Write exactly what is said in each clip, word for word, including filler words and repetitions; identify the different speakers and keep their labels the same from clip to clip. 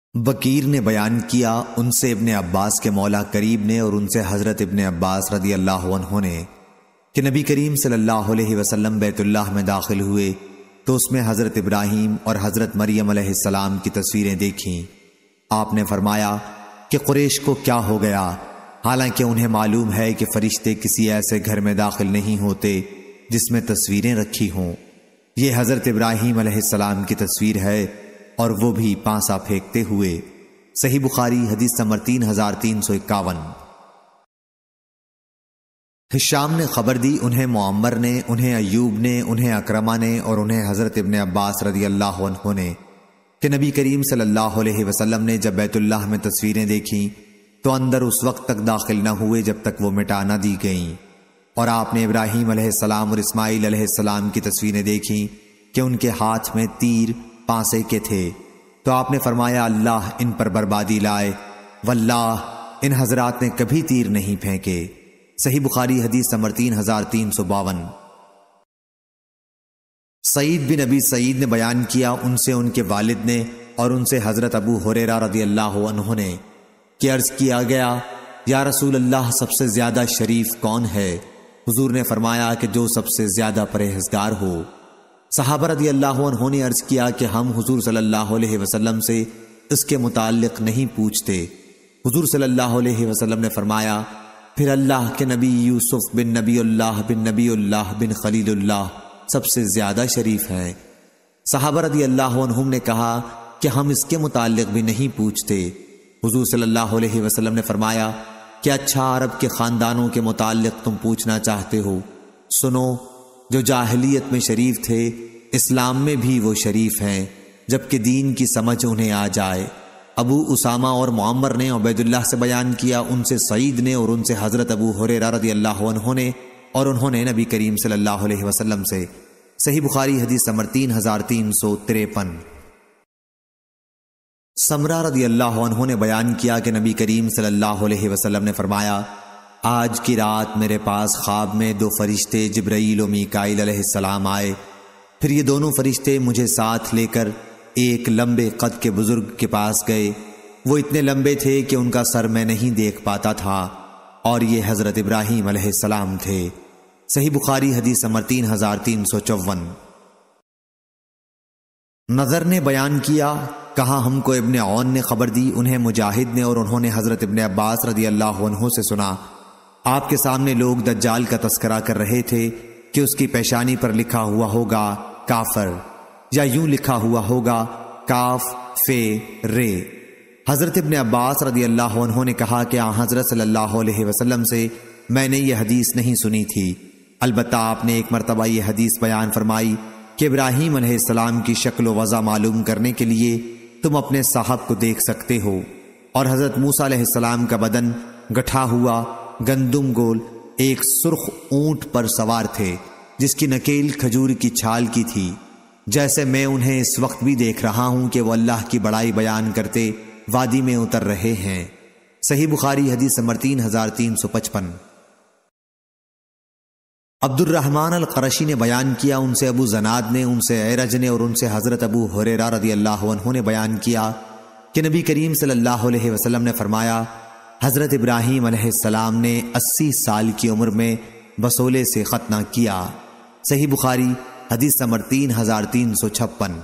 Speaker 1: بکیر نے بیان کیا ان سے ابن عباس کے مولا قریب نے اور ان سے حضرت ابن عباس رضی اللہ عنہ نے کہ نبی کریم صلی اللہ علیہ وسلم بیت اللہ میں داخل ہوئے تو اس میں حضرت ابراہیم اور حضرت مریم علیہ السلام کی تصویریں دیکھیں۔ آپ نے فرمایا کہ قریش کو کیا ہو گیا، حالانکہ انہیں معلوم ہے کہ فرشتے کسی ایسے گھر میں داخل نہیں ہوتے جس میں تصویریں رکھی ہوں۔ یہ حضرت ابراہیم علیہ السلام کی تصویر ہے اور وہ بھی پانسا پھینکتے ہوئے۔ صحیح بخاری حدیث نمبر تین ہزار تین سو اکاون۔ ہشام نے خبر دی، انہیں معمر نے، انہیں ایوب نے، انہیں اکرمہ نے اور انہیں حضرت ابن عباس رضی اللہ عنہ نے کہ نبی کریم صلی اللہ علیہ وسلم نے جب بیت اللہ میں تصویریں دیکھیں تو اندر اس وقت تک داخل نہ ہوئے جب تک وہ مٹا نہ دی گئیں، اور آپ نے ابراہیم علیہ السلام اور اسماعیل علیہ السلام کی تصویریں دیکھیں کہ ان کے ہاتھ میں تیر پانسے کے تھے، تو آپ نے فرمایا اللہ ان پر بربادی لائے، واللہ ان حضرات نے کبھی تیر نہیں پھینکے۔ صحیح بخاری حدیث نمبر تین ہزار تین سو باون۔ سعید بن ابی سعید نے بیان کیا ان سے ان کے والد نے اور ان سے حضرت ابو ہریرہ رضی اللہ عنہ نے کہ عرض کیا گیا یا رسول اللہ سب سے زیادہ شریف کون ہے؟ حضور نے فرمایا کہ جو سب سے زیادہ پرہیزگار ہو۔ صحابہ رضی اللہ عنہ نے عرض کیا کہ ہم حضور صلی اللہ علیہ وسلم سے اس کے متعلق نہیں پوچھتے۔ حضور صلی اللہ علیہ وسلم نے فرمایا پھر اللہ کے نبی یوسف بن نبی اللہ بن نبی اللہ بن خلیل اللہ سب سے زیادہ شریف ہیں۔ صحابہ رضی اللہ عنہم نے کہا کہ ہم اس کے متعلق بھی نہیں پوچھتے۔ حضور صلی اللہ علیہ وسلم نے فرمایا کہ اچھا عرب کے خاندانوں کے متعلق تم پوچھنا چاہتے ہو، سنو جو جاہلیت میں شریف تھے اسلام میں بھی وہ شریف ہیں جبکہ دین کی سمجھ انہیں آ جائے۔ ابو اسامہ اور معمر نے عبید اللہ سے بیان کیا، ان سے سعید نے اور ان سے حضرت ابو ہریرہ رضی اللہ عنہ نے اور انہوں نے نبی کریم صلی اللہ علیہ وسلم سے۔ صحیح بخاری حدیث نمبر تین ہزار تین سو تریپن۔ سمرہ رضی اللہ عنہ نے بیان کیا کہ نبی کریم صلی اللہ علیہ وسلم نے فرمایا آج کی رات میرے پاس خواب میں دو فرشتے جبرائیل و میکائیل علیہ السلام آئے، پھر یہ دونوں فرشتے مجھے ساتھ لے کر ایک لمبے قد کے بزرگ کے پاس گئے، وہ اتنے لمبے تھے کہ ان کا سر میں نہیں دیکھ پاتا تھا، اور یہ حضرت ابراہیم علیہ السلام تھے۔ صحیح بخاری حدیث نمبر تین ہزار تین سو چون۔ نظر نے بیان کیا، کہا ہم کو ابن عون نے خبر دی، انہیں مجاہد نے اور انہوں نے حضرت ابن عباس رضی اللہ عنہ سے سنا، آپ کے سامنے لوگ دجال کا تذکرہ کر رہے تھے کہ اس کی پیشانی پر لکھا ہوا ہوگا کافر، یا یوں لکھا ہوا ہوگا کاف فے رے۔ حضرت ابن عباس رضی اللہ عنہ نے کہا کہ آن حضرت صلی اللہ علیہ وسلم سے میں نے یہ حدیث نہیں سنی تھی، البتہ آپ نے ایک مرتبہ یہ حدیث بیان فرمائی کہ ابراہیم علیہ السلام کی شکل و وضع معلوم کرنے کے لیے تم اپنے صاحب کو دیکھ سکتے ہو، اور حضرت موسیٰ علیہ السلام کا بدن گٹھا ہوا گندم گول ایک سرخ اونٹ پر سوار تھے جس کی نکیل کھجور کی چھال کی تھی، جیسے میں انہیں اس وقت بھی دیکھ رہا ہوں کہ وہ اللہ کی بڑائی بیان کرتے وادی میں اتر رہے ہیں۔ صحیح بخاری حدیث نمبر تین ہزار تین سو پچپن۔ عبد الرحمن القرشی نے بیان کیا، ان سے ابو زناد نے، ان سے عیرج نے اور ان سے حضرت ابو ہریرہ رضی اللہ عنہ نے بیان کیا کہ نبی کریم صلی اللہ علیہ وسلم نے فرمایا حضرت ابراہیم علیہ السلام نے اسی سال کی عمر میں بسولے سے ختنہ کیا۔ صحیح بخاری حدیث نمبر تین ہزار تین سو چھپن۔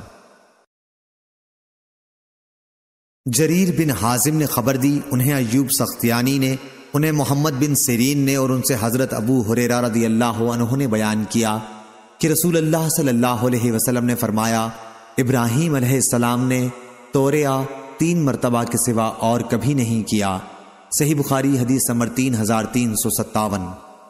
Speaker 1: جریر بن حازم نے خبر دی، انہیں ایوب سختیانی نے، انہیں محمد بن سیرین نے اور ان سے حضرت ابو ہریرہ رضی اللہ عنہ نے بیان کیا کہ رسول اللہ صلی اللہ علیہ وسلم نے فرمایا ابراہیم علیہ السلام نے توریہ تین مرتبہ کے سوا اور کبھی نہیں کیا۔ صحیح بخاری حدیث نمبر تین ہزار تین سو ستاون۔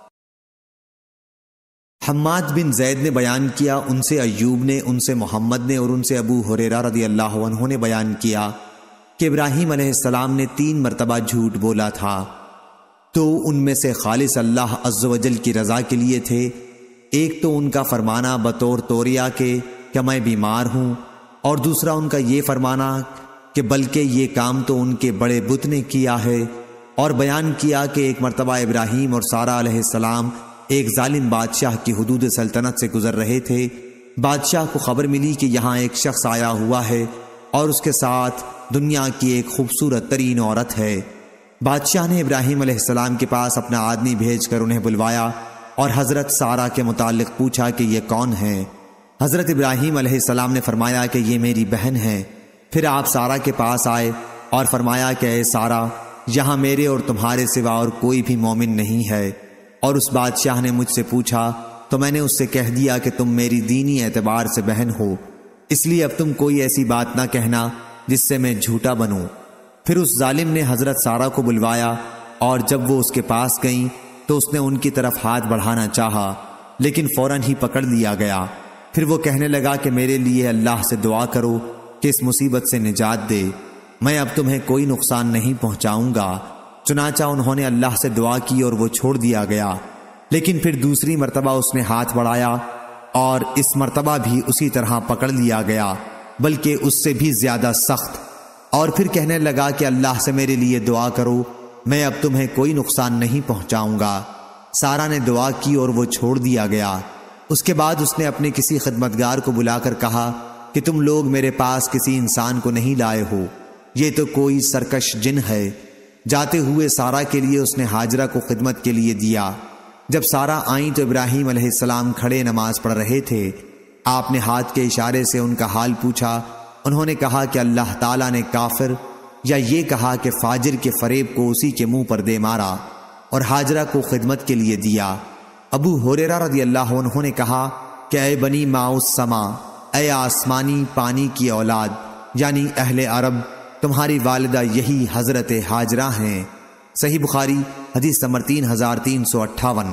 Speaker 1: حماد بن زید نے بیان کیا، ان سے ایوب نے، ان سے محمد نے اور ان سے ابو ہریرہ رضی اللہ عنہ نے بیان کیا کہ ابراہیم علیہ السلام نے تین مرتبہ جھوٹ بولا تھا، تو ان میں سے خالص اللہ عز و جل کی رضا کے لیے تھے۔ ایک تو ان کا فرمانا بطور توریہ کے کہ میں بیمار ہوں، اور دوسرا ان کا یہ فرمانا کہ بلکہ یہ کام تو ان کے بڑے بت نے کیا ہے، اور بیان کیا کہ ایک مرتبہ ابراہیم اور سارہ علیہ السلام ایک ظالم بادشاہ کی حدود سلطنت سے گزر رہے تھے، بادشاہ کو خبر ملی کہ یہاں ایک شخص آیا ہوا ہے اور اس کے ساتھ دنیا کی ایک خوبصورت ترین عورت ہے۔ بادشاہ نے ابراہیم علیہ السلام کے پاس اپنا آدمی بھیج کر انہیں بلوایا اور حضرت سارہ کے متعلق پوچھا کہ یہ کون ہے۔ حضرت ابراہیم علیہ السلام نے فرمایا کہ یہ میری بہن ہے۔ پھر آپ سارہ کے پاس آئے اور فرمایا کہ اے سارہ، یہاں میرے اور تمہارے سوا اور کوئی بھی مومن نہیں ہے۔ اور اس بادشاہ نے مجھ سے پوچھا تو میں نے اس سے کہہ دیا کہ تم میری دینی اعتبار سے بہن ہو، اس لیے اب تم کوئی ایسی بات نہ کہنا جس سے میں جھوٹا بنوں۔ پھر اس ظالم نے حضرت سارہ کو بلوایا اور جب وہ اس کے پاس گئیں تو اس نے ان کی طرف ہاتھ بڑھانا چاہا، لیکن فوراً ہی پکڑ لیا گیا۔ پھر وہ کہنے لگا کہ میرے لیے اللہ سے دعا کرو کہ اس مصیبت سے نجات دے، میں اب تمہیں کوئی نقصان نہیں پہنچاؤں گا۔ چنانچہ انہوں نے اللہ سے دعا کی اور وہ چھوڑ دیا گیا۔ لیکن پھر دوسری مرتبہ اس نے ہاتھ بڑھایا اور اس مرتبہ بھی اسی طرح پکڑ لیا گیا، بلکہ اس سے بھی زیادہ سخت، اور پھر کہنے لگا کہ اللہ سے میرے لیے دعا کرو، میں اب تمہیں کوئی نقصان نہیں پہنچاؤں گا۔ سارہ نے دعا کی اور وہ چھوڑ دیا گیا۔ اس کے بعد اس نے اپنے کسی خدمتگار کو بلا کر کہا کہ تم لوگ میرے پاس کسی انسان کو نہیں لائے ہو، یہ تو کوئی سرکش جن ہے۔ جاتے ہوئے سارہ کے لیے اس نے ہاجرہ کو خدمت کے لیے دیا۔ جب سارہ آئیں تو ابراہیم علیہ السلام کھڑے نماز پڑھ رہے تھے۔ آپ نے ہاتھ کے اشارے سے ان کا حال پوچھا۔ انہوں نے کہا کہ اللہ تعالیٰ نے کافر یا یہ کہا کہ فاجر کے فریب کو اسی کے منہ پر دے مارا اور ہاجرہ کو خدمت کے لیے دیا۔ ابو ہریرہ رضی اللہ عنہ نے کہا کہ اے بنی ماؤس سما، اے آسمانی پانی کی اولاد یعنی اہل عرب، تمہاری والدہ یہی حضرت ہاجرہ ہیں۔ صحیح بخاری حدیث نمبر تین ہزار تین سو اٹھاون۔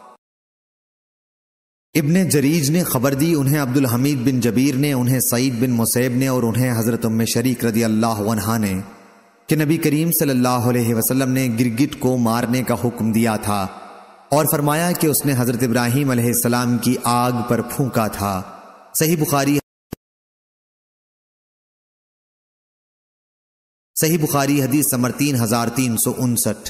Speaker 1: ابن جریج نے خبر دی، انہیں عبد الحمید بن جبیر نے، انہیں سعید بن مسیب نے اور انہیں حضرت ام شریک رضی اللہ عنہا نے کہ نبی کریم صلی اللہ علیہ وسلم نے گرگٹ کو مارنے کا حکم دیا تھا اور فرمایا کہ اس نے حضرت ابراہیم علیہ السلام کی آگ پر پھونکا تھا۔ صحیح بخاری صحیح بخاری حدیث نمبر تین ہزار تین سو انسٹھ۔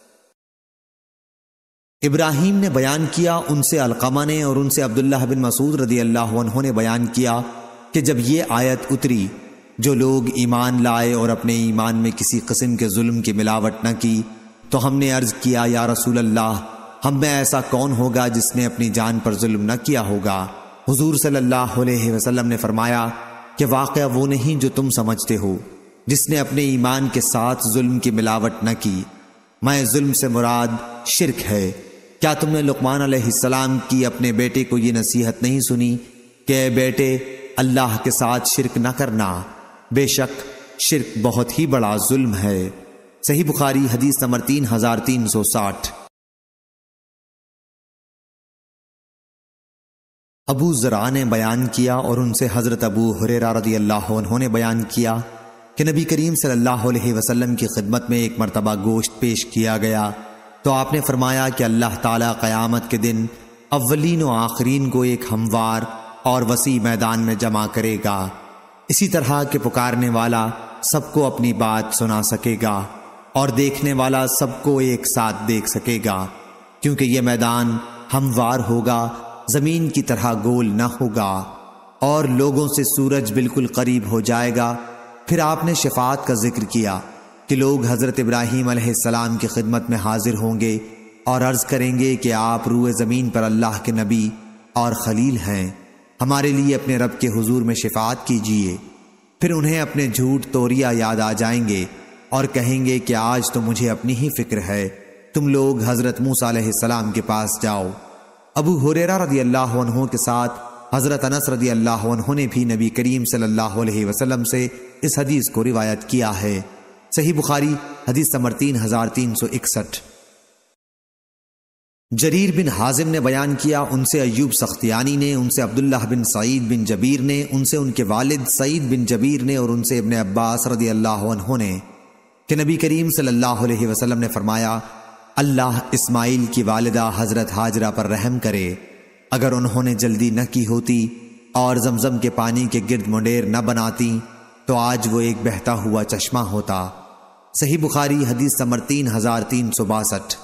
Speaker 1: ابراہیم نے بیان کیا، ان سے علقمہ نے اور ان سے عبداللہ بن مسعود رضی اللہ عنہ نے بیان کیا کہ جب یہ آیت اتری، جو لوگ ایمان لائے اور اپنے ایمان میں کسی قسم کے ظلم کی ملاوٹ نہ کی، تو ہم نے عرض کیا یا رسول اللہ، ہم میں ایسا کون ہوگا جس نے اپنی جان پر ظلم نہ کیا ہوگا؟ حضور صلی اللہ علیہ وسلم نے فرمایا کہ واقعہ وہ نہیں جو تم سمجھتے ہو، جس نے اپنے ایمان کے ساتھ ظلم کی ملاوٹ نہ کی۔ میں ظلم سے مراد شرک ہے۔ کیا تم نے لقمان علیہ السلام کی اپنے بیٹے کو یہ نصیحت نہیں سنی کہ اے بیٹے، اللہ کے ساتھ شرک نہ کرنا، بے شک شرک بہت ہی بڑا ظلم ہے۔ صحیح بخاری حدیث نمبر تین ہزار تین سو ساٹھ۔ ابو زرع نے بیان کیا اور ان سے حضرت ابو ہریرہ رضی اللہ عنہ نے بیان کیا کہ نبی کریم صلی اللہ علیہ وسلم کی خدمت میں ایک مرتبہ گوشت پیش کیا گیا تو آپ نے فرمایا کہ اللہ تعالیٰ قیامت کے دن اولین و آخرین کو ایک ہموار اور وسیع میدان میں جمع کرے گا، اسی طرح کہ پکارنے والا سب کو اپنی بات سنا سکے گا اور دیکھنے والا سب کو ایک ساتھ دیکھ سکے گا، کیونکہ یہ میدان ہموار ہوگا، زمین کی طرح گول نہ ہوگا، اور لوگوں سے سورج بالکل قریب ہو جائے گا۔ پھر آپ نے شفاعت کا ذکر کیا کہ لوگ حضرت ابراہیم علیہ السلام کی خدمت میں حاضر ہوں گے اور عرض کریں گے کہ آپ روئے زمین پر اللہ کے نبی اور خلیل ہیں، ہمارے لیے اپنے رب کے حضور میں شفاعت کیجیے۔ پھر انہیں اپنے جھوٹ توریہ یاد آ جائیں گے اور کہیں گے کہ آج تو مجھے اپنی ہی فکر ہے، تم لوگ حضرت موسیٰ علیہ السلام کے پاس جاؤ۔ ابو ہریرہ رضی اللہ عنہ کے ساتھ حضرت انس رضی اللہ عنہ نے بھی نبی کریم صلی اللہ علیہ وسلم سے اس حدیث کو روایت کیا ہے۔ صحیح بخاری حدیث نمبر تین ہزار تین سو اکسٹھ۔ جریر بن حازم نے بیان کیا، ان سے ایوب سختیانی نے، ان سے عبداللہ بن سعید بن جبیر نے، ان سے ان کے والد سعید بن جبیر نے اور ان سے ابن عباس رضی اللہ عنہ نے کہ نبی کریم صلی اللہ علیہ وسلم نے فرمایا، اللہ اسماعیل کی والدہ حضرت ہاجرہ پر رحم کرے، اگر انہوں نے جلدی نہ کی ہوتی اور زمزم کے پانی کے گرد منڈیر نہ بناتی تو آج وہ ایک بہتا ہوا چشمہ ہوتا۔ صحیح بخاری حدیث نمبر تین ہزار تین سو باسٹھ۔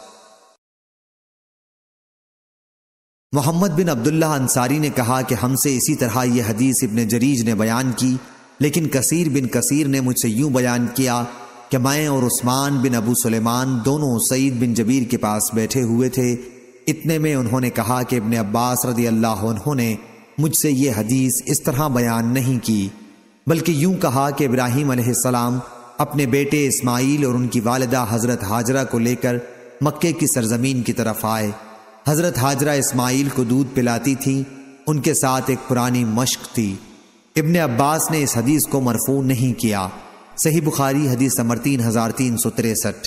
Speaker 1: محمد بن عبداللہ انصاری نے کہا کہ ہم سے اسی طرح یہ حدیث ابن جریج نے بیان کی لیکن کثیر بن کثیر نے مجھ سے یوں بیان کیا کہ میں اور عثمان بن ابو سلیمان دونوں سعید بن جبیر کے پاس بیٹھے ہوئے تھے۔ اتنے میں انہوں نے کہا کہ ابن عباس رضی اللہ عنہ نے مجھ سے یہ حدیث اس طرح بیان نہیں کی، بلکہ یوں کہا کہ ابراہیم علیہ السلام اپنے بیٹے اسماعیل اور ان کی والدہ حضرت ہاجرہ کو لے کر مکے کی سرزمین کی طرف آئے۔ حضرت ہاجرہ اسماعیل کو دودھ پلاتی تھی، ان کے ساتھ ایک پرانی مشق تھی۔ ابن عباس نے اس حدیث کو مرفوع نہیں کیا۔ صحیح بخاری حدیث نمبر تین ہزار تین سو تریسٹھ۔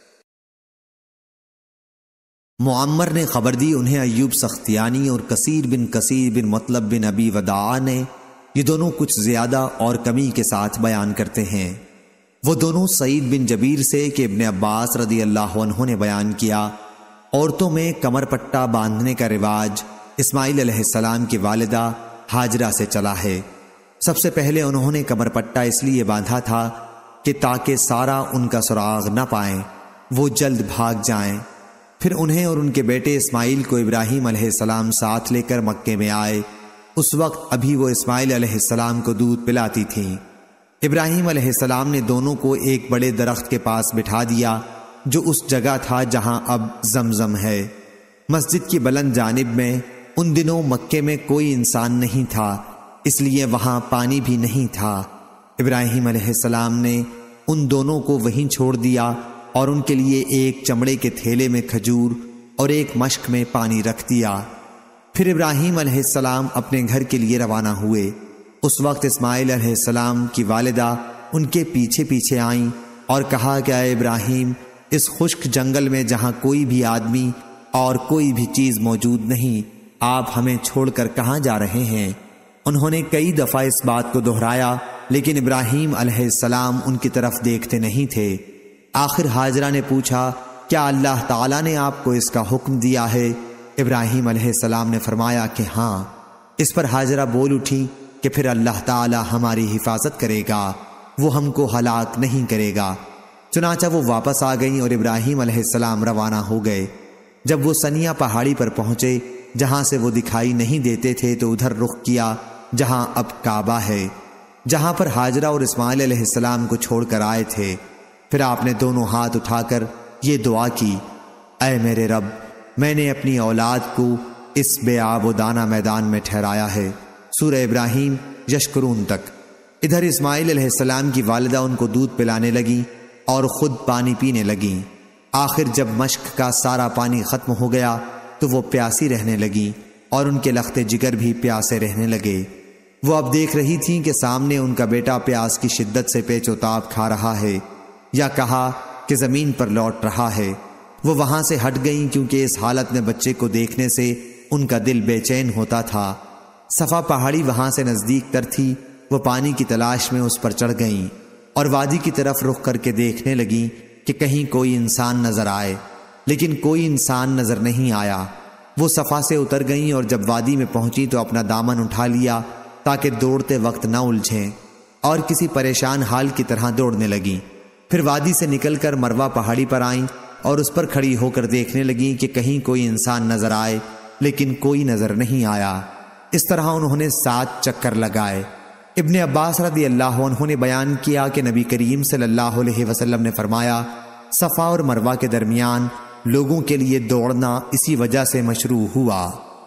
Speaker 1: معمر نے خبر دی، انہیں ایوب سختیانی اور کثیر بن کثیر بن مطلب بن ابی وداع نے، یہ دونوں کچھ زیادہ اور کمی کے ساتھ بیان کرتے ہیں۔ وہ دونوں سعید بن جبیر سے کہ ابن عباس رضی اللہ عنہ نے بیان کیا، عورتوں میں کمر پٹا باندھنے کا رواج اسماعیل علیہ السلام کی والدہ ہاجرہ سے چلا ہے۔ سب سے پہلے انہوں نے کمر پٹا اس لیے باندھا تھا کہ تاکہ سارا ان کا سراغ نہ پائیں، وہ جلد بھاگ جائیں۔ پھر انہیں اور ان کے بیٹے اسماعیل کو ابراہیم علیہ السلام ساتھ لے کر مکے میں آئے۔ اس وقت ابھی وہ اسماعیل علیہ السلام کو دودھ پلاتی تھیں۔ ابراہیم علیہ السلام نے دونوں کو ایک بڑے درخت کے پاس بٹھا دیا جو اس جگہ تھا جہاں اب زمزم ہے۔ مسجد کی بلند جانب میں ان دنوں مکے میں کوئی انسان نہیں تھا، اس لیے وہاں پانی بھی نہیں تھا۔ ابراہیم علیہ السلام نے ان دونوں کو وہیں چھوڑ دیا اور ان کے لیے ایک چمڑے کے تھیلے میں کھجور اور ایک مشک میں پانی رکھ دیا۔ پھر ابراہیم علیہ السلام اپنے گھر کے لیے روانہ ہوئے۔ اس وقت اسماعیل علیہ السلام کی والدہ ان کے پیچھے پیچھے آئیں اور کہا کہ اے ابراہیم، اس خشک جنگل میں جہاں کوئی بھی آدمی اور کوئی بھی چیز موجود نہیں، آپ ہمیں چھوڑ کر کہاں جا رہے ہیں؟ انہوں نے کئی دفعہ اس بات کو دہرایا، لیکن ابراہیم علیہ السلام ان کی طرف دیکھتے نہیں تھے۔ آخر ہاجرہ نے پوچھا، کیا اللہ تعالیٰ نے آپ کو اس کا حکم دیا ہے؟ ابراہیم علیہ السلام نے فرمایا کہ ہاں۔ اس پر ہاجرہ بول اٹھی کہ پھر اللہ تعالیٰ ہماری حفاظت کرے گا، وہ ہم کو ہلاک نہیں کرے گا۔ چنانچہ وہ واپس آ گئیں اور ابراہیم علیہ السلام روانہ ہو گئے۔ جب وہ سنیا پہاڑی پر پہنچے جہاں سے وہ دکھائی نہیں دیتے تھے تو ادھر رخ کیا جہاں اب کعبہ ہے، جہاں پر ہاجرہ اور اسماعیل علیہ السلام کو چھوڑ کر آئے تھے۔ پھر آپ نے دونوں ہاتھ اٹھا کر یہ دعا کی، اے میرے رب، میں نے اپنی اولاد کو اس بے آب و دانہ میدان میں ٹھہرایا ہے۔ سورہ ابراہیم یشکرون تک۔ ادھر اسماعیل علیہ السلام کی والدہ ان کو دودھ پلانے لگی اور خود پانی پینے لگیں۔ آخر جب مشک کا سارا پانی ختم ہو گیا تو وہ پیاسی رہنے لگی اور ان کے لخت جگر بھی پیاسے رہنے لگے۔ وہ اب دیکھ رہی تھیں کہ سامنے ان کا بیٹا پیاس کی شدت سے پیچ و تاب کھا رہا ہے، یا کہا کہ زمین پر لوٹ رہا ہے۔ وہ وہاں سے ہٹ گئیں کیونکہ اس حالت میں بچے کو دیکھنے سے ان کا دل بے چین ہوتا تھا۔ صفا پہاڑی وہاں سے نزدیک تر تھی۔ وہ پانی کی تلاش میں اس پر چڑھ گئیں اور وادی کی طرف رخ کر کے دیکھنے لگیں کہ کہیں کوئی انسان نظر آئے، لیکن کوئی انسان نظر نہیں آیا۔ وہ صفا سے اتر گئیں اور جب وادی میں پہنچی تو اپنا دامن اٹھا لیا تاکہ دوڑتے وقت نہ الجھیں، اور کسی پریشان حال کی طرح دوڑنے لگیں۔ پھر وادی سے نکل کر مروہ پہاڑی پر آئیں اور اس پر کھڑی ہو کر دیکھنے لگیں کہ کہیں کوئی انسان نظر آئے، لیکن کوئی نظر نہیں آیا۔ اس طرح انہوں نے سات چکر لگائے۔ ابن عباس رضی اللہ عنہ نے بیان کیا کہ نبی کریم صلی اللہ علیہ وسلم نے فرمایا، صفا اور مروہ کے درمیان لوگوں کے لیے دوڑنا اسی وجہ سے مشروع ہوا۔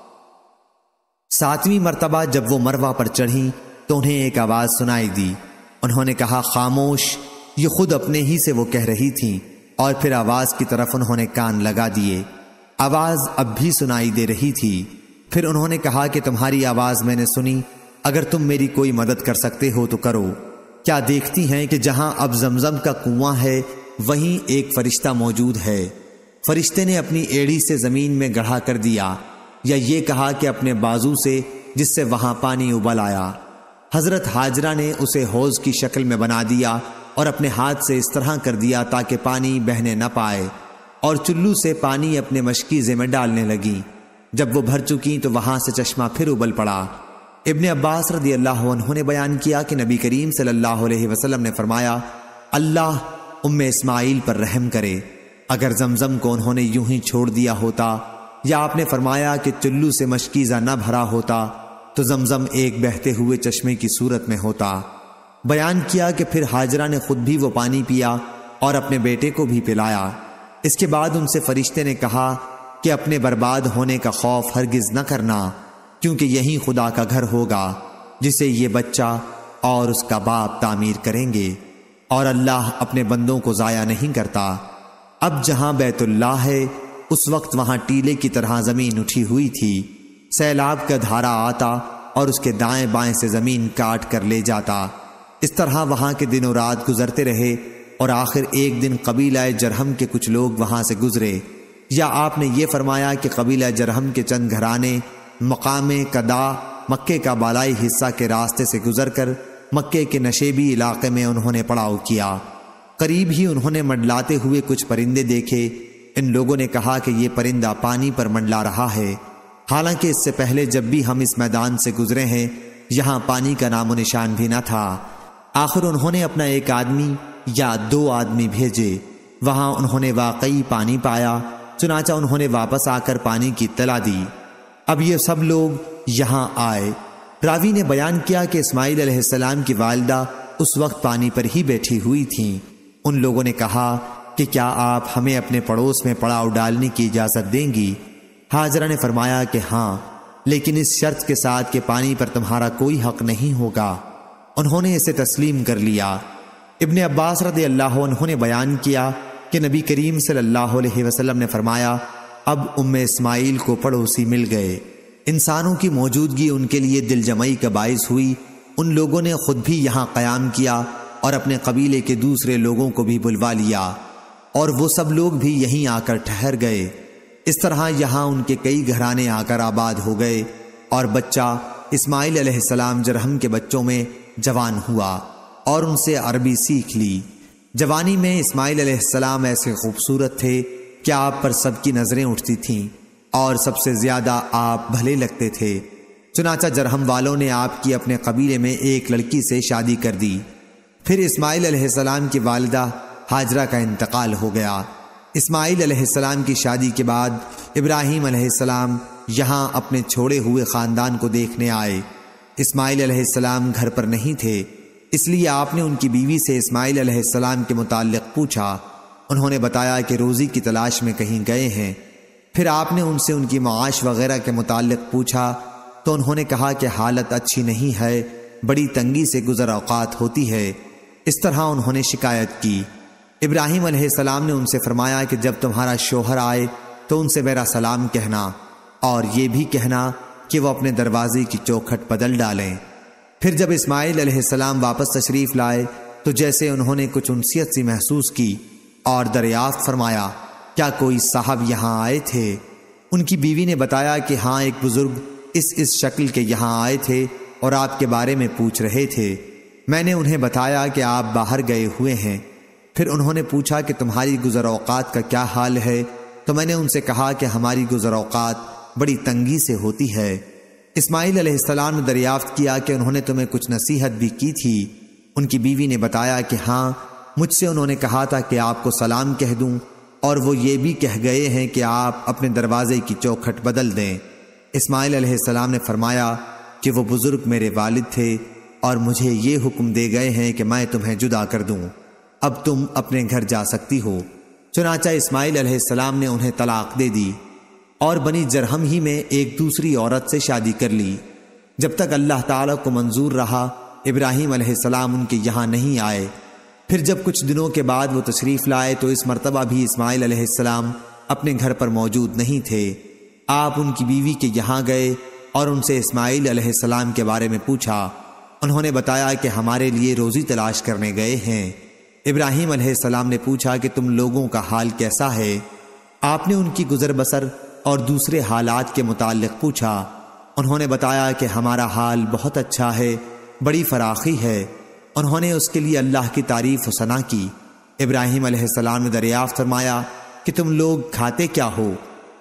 Speaker 1: ساتویں مرتبہ جب وہ مروہ پر چڑھیں تو انہیں ایک آواز سنائی دی۔ انہوں نے کہا، خاموش، یہ خود اپنے ہی سے وہ کہہ رہی تھیں، اور پھر آواز کی طرف انہوں نے کان لگا دیے۔ آواز اب بھی سنائی دے رہی تھی۔ پھر انہوں نے کہا کہ تمہاری آواز میں نے سنی، اگر تم میری کوئی مدد کر سکتے ہو تو کرو۔ کیا دیکھتی ہیں کہ جہاں اب زمزم کا کنواں ہے وہیں ایک فرشتہ موجود ہے؟ فرشتے نے اپنی ایڑی سے زمین میں گڑھا کر دیا، یا یہ کہا کہ اپنے بازو سے، جس سے وہاں پانی ابل آیا۔ حضرت ہاجرہ نے اسے حوض کی شکل میں بنا دیا اور اپنے ہاتھ سے اس طرح کر دیا تاکہ پانی بہنے نہ پائے، اور چلو سے پانی اپنے مشکیزے میں ڈالنے لگی۔ جب وہ بھر چکیں تو وہاں سے چشمہ پھر ابل پڑا۔ ابن عباس رضی اللہ عنہ نے بیان کیا کہ نبی کریم صلی اللہ علیہ وسلم نے فرمایا، اللہ ام اسماعیل پر رحم کرے، اگر زمزم کو انہوں نے یوں ہی چھوڑ دیا ہوتا، یا آپ نے فرمایا کہ چلو سے مشکیزہ نہ بھرا ہوتا تو زمزم ایک بہتے ہوئے چشمے کی صورت میں ہوتا۔ بیان کیا کہ پھر ہاجرہ نے خود بھی وہ پانی پیا اور اپنے بیٹے کو بھی پلایا۔ اس کے بعد ان سے فرشتے نے کہا کہ اپنے برباد ہونے کا خوف ہرگز نہ کرنا، کیونکہ یہی خدا کا گھر ہوگا جسے یہ بچہ اور اس کا باپ تعمیر کریں گے، اور اللہ اپنے بندوں کو ضائع نہیں کرتا۔ اب جہاں بیت اللہ ہے اس وقت وہاں ٹیلے کی طرح زمین اٹھی ہوئی تھی، سیلاب کا دھارا آتا اور اس کے دائیں بائیں سے زمین کاٹ کر لے جاتا۔ اس طرح وہاں کے دن و رات گزرتے رہے، اور آخر ایک دن قبیلہ جرہم کے کچھ لوگ وہاں سے گزرے، یا آپ نے یہ فرمایا کہ قبیلہ جرہم کے چند گھرانے مقام قدا مکے کا بالائی حصہ کے راستے سے گزر کر مکے کے نشیبی علاقے میں انہوں نے پڑاؤ کیا۔ قریب ہی انہوں نے منڈلاتے ہوئے کچھ پرندے دیکھے۔ ان لوگوں نے کہا کہ یہ پرندہ پانی پر منڈلا رہا ہے، حالانکہ اس سے پہلے جب بھی ہم اس میدان سے گزرے ہیں یہاں پانی کا نام و نشان بھی نہ تھا۔ آخر انہوں نے اپنا ایک آدمی یا دو آدمی بھیجے، وہاں انہوں نے واقعی پانی پایا، چنانچہ انہوں نے واپس آ کر پانی کی اطلاع دی۔ اب یہ سب لوگ یہاں آئے۔ راوی نے بیان کیا کہ اسماعیل علیہ السلام کی والدہ اس وقت پانی پر ہی بیٹھی ہوئی تھیں۔ ان لوگوں نے کہا کہ کیا آپ ہمیں اپنے پڑوس میں پڑاؤ ڈالنے کی اجازت دیں گی؟ ہاجرہ نے فرمایا کہ ہاں، لیکن اس شرط کے ساتھ کہ پانی پر تمہارا کوئی حق نہیں ہوگا۔ انہوں نے اسے تسلیم کر لیا۔ ابن عباس رضی اللہ عنہ نے بیان کیا کہ نبی کریم صلی اللہ علیہ وسلم نے فرمایا، اب ام اسماعیل کو پڑوسی مل گئے۔ انسانوں کی موجودگی ان کے لیے دل جمعی کا باعث ہوئی۔ ان لوگوں نے خود بھی یہاں قیام کیا اور اپنے قبیلے کے دوسرے لوگوں کو بھی بلوا لیا، اور وہ سب لوگ بھی یہیں آ کر ٹھہر گئے۔ اس طرح یہاں ان کے کئی گھرانے آ کر آباد ہو گئے، اور بچہ اسماعیل علیہ السلام جرہم کے بچوں میں جوان ہوا اور ان سے عربی سیکھ لی۔ جوانی میں اسماعیل علیہ السلام ایسے خوبصورت تھے کہ آپ پر سب کی نظریں اٹھتی تھیں، اور سب سے زیادہ آپ بھلے لگتے تھے۔ چنانچہ جرہم والوں نے آپ کی اپنے قبیلے میں ایک لڑکی سے شادی کر دی۔ پھر اسماعیل علیہ السلام کی والدہ ہاجرہ کا انتقال ہو گیا۔ اسماعیل علیہ السلام کی شادی کے بعد ابراہیم علیہ السلام یہاں اپنے چھوڑے ہوئے خاندان کو دیکھنے آئے۔ اسماعیل علیہ السلام گھر پر نہیں تھے، اس لیے آپ نے ان کی بیوی سے اسماعیل علیہ السلام کے متعلق پوچھا۔ انہوں نے بتایا کہ روزی کی تلاش میں کہیں گئے ہیں۔ پھر آپ نے ان سے ان کی معاش وغیرہ کے متعلق پوچھا تو انہوں نے کہا کہ حالت اچھی نہیں ہے، بڑی تنگی سے گزر اوقات ہوتی ہے۔ اس طرح انہوں نے شکایت کی۔ ابراہیم علیہ السلام نے ان سے فرمایا کہ جب تمہارا شوہر آئے تو ان سے میرا سلام کہنا، اور یہ بھی کہنا کہ وہ اپنے دروازے کی چوکھٹ بدل ڈالیں۔ پھر جب اسماعیل علیہ السلام واپس تشریف لائے تو جیسے انہوں نے کچھ انسیت سی محسوس کی اور دریافت فرمایا، کیا کوئی صاحب یہاں آئے تھے؟ ان کی بیوی نے بتایا کہ ہاں، ایک بزرگ اس اس شکل کے یہاں آئے تھے اور آپ کے بارے میں پوچھ رہے تھے۔ میں نے انہیں بتایا کہ آپ باہر گئے ہوئے ہیں۔ پھر انہوں نے پوچھا کہ تمہاری گزر اوقات کا کیا حال ہے؟ تو میں نے ان سے کہا کہ ہماری گزر اوقات بڑی تنگی سے ہوتی ہے۔ اسماعیل علیہ السلام نے دریافت کیا کہ انہوں نے تمہیں کچھ نصیحت بھی کی تھی؟ ان کی بیوی نے بتایا کہ ہاں، مجھ سے انہوں نے کہا تھا کہ آپ کو سلام کہہ دوں، اور وہ یہ بھی کہہ گئے ہیں کہ آپ اپنے دروازے کی چوکھٹ بدل دیں۔ اسماعیل علیہ السلام نے فرمایا کہ وہ بزرگ میرے والد تھے اور مجھے یہ حکم دے گئے ہیں کہ میں تمہیں جدا کر دوں، اب تم اپنے گھر جا سکتی ہو۔ چنانچہ اسماعیل علیہ السلام نے انہیں طلاق دے دی اور بنی جرہم ہی میں ایک دوسری عورت سے شادی کر لی۔ جب تک اللہ تعالیٰ کو منظور رہا ابراہیم علیہ السلام ان کے یہاں نہیں آئے۔ پھر جب کچھ دنوں کے بعد وہ تشریف لائے تو اس مرتبہ بھی اسماعیل علیہ السلام اپنے گھر پر موجود نہیں تھے۔ آپ ان کی بیوی کے یہاں گئے اور ان سے اسماعیل علیہ السلام کے بارے میں پوچھا۔ انہوں نے بتایا کہ ہمارے لیے روزی تلاش کرنے گئے ہیں۔ ابراہیم علیہ السلام نے پوچھا کہ تم لوگوں کا حال کیسا ہے؟ آپ نے ان کی گزر بسر اور دوسرے حالات کے متعلق پوچھا۔ انہوں نے بتایا کہ ہمارا حال بہت اچھا ہے، بڑی فراخی ہے۔ انہوں نے اس کے لیے اللہ کی تعریف و ثنا کی۔ ابراہیم علیہ السلام نے دریافت فرمایا کہ تم لوگ کھاتے کیا ہو؟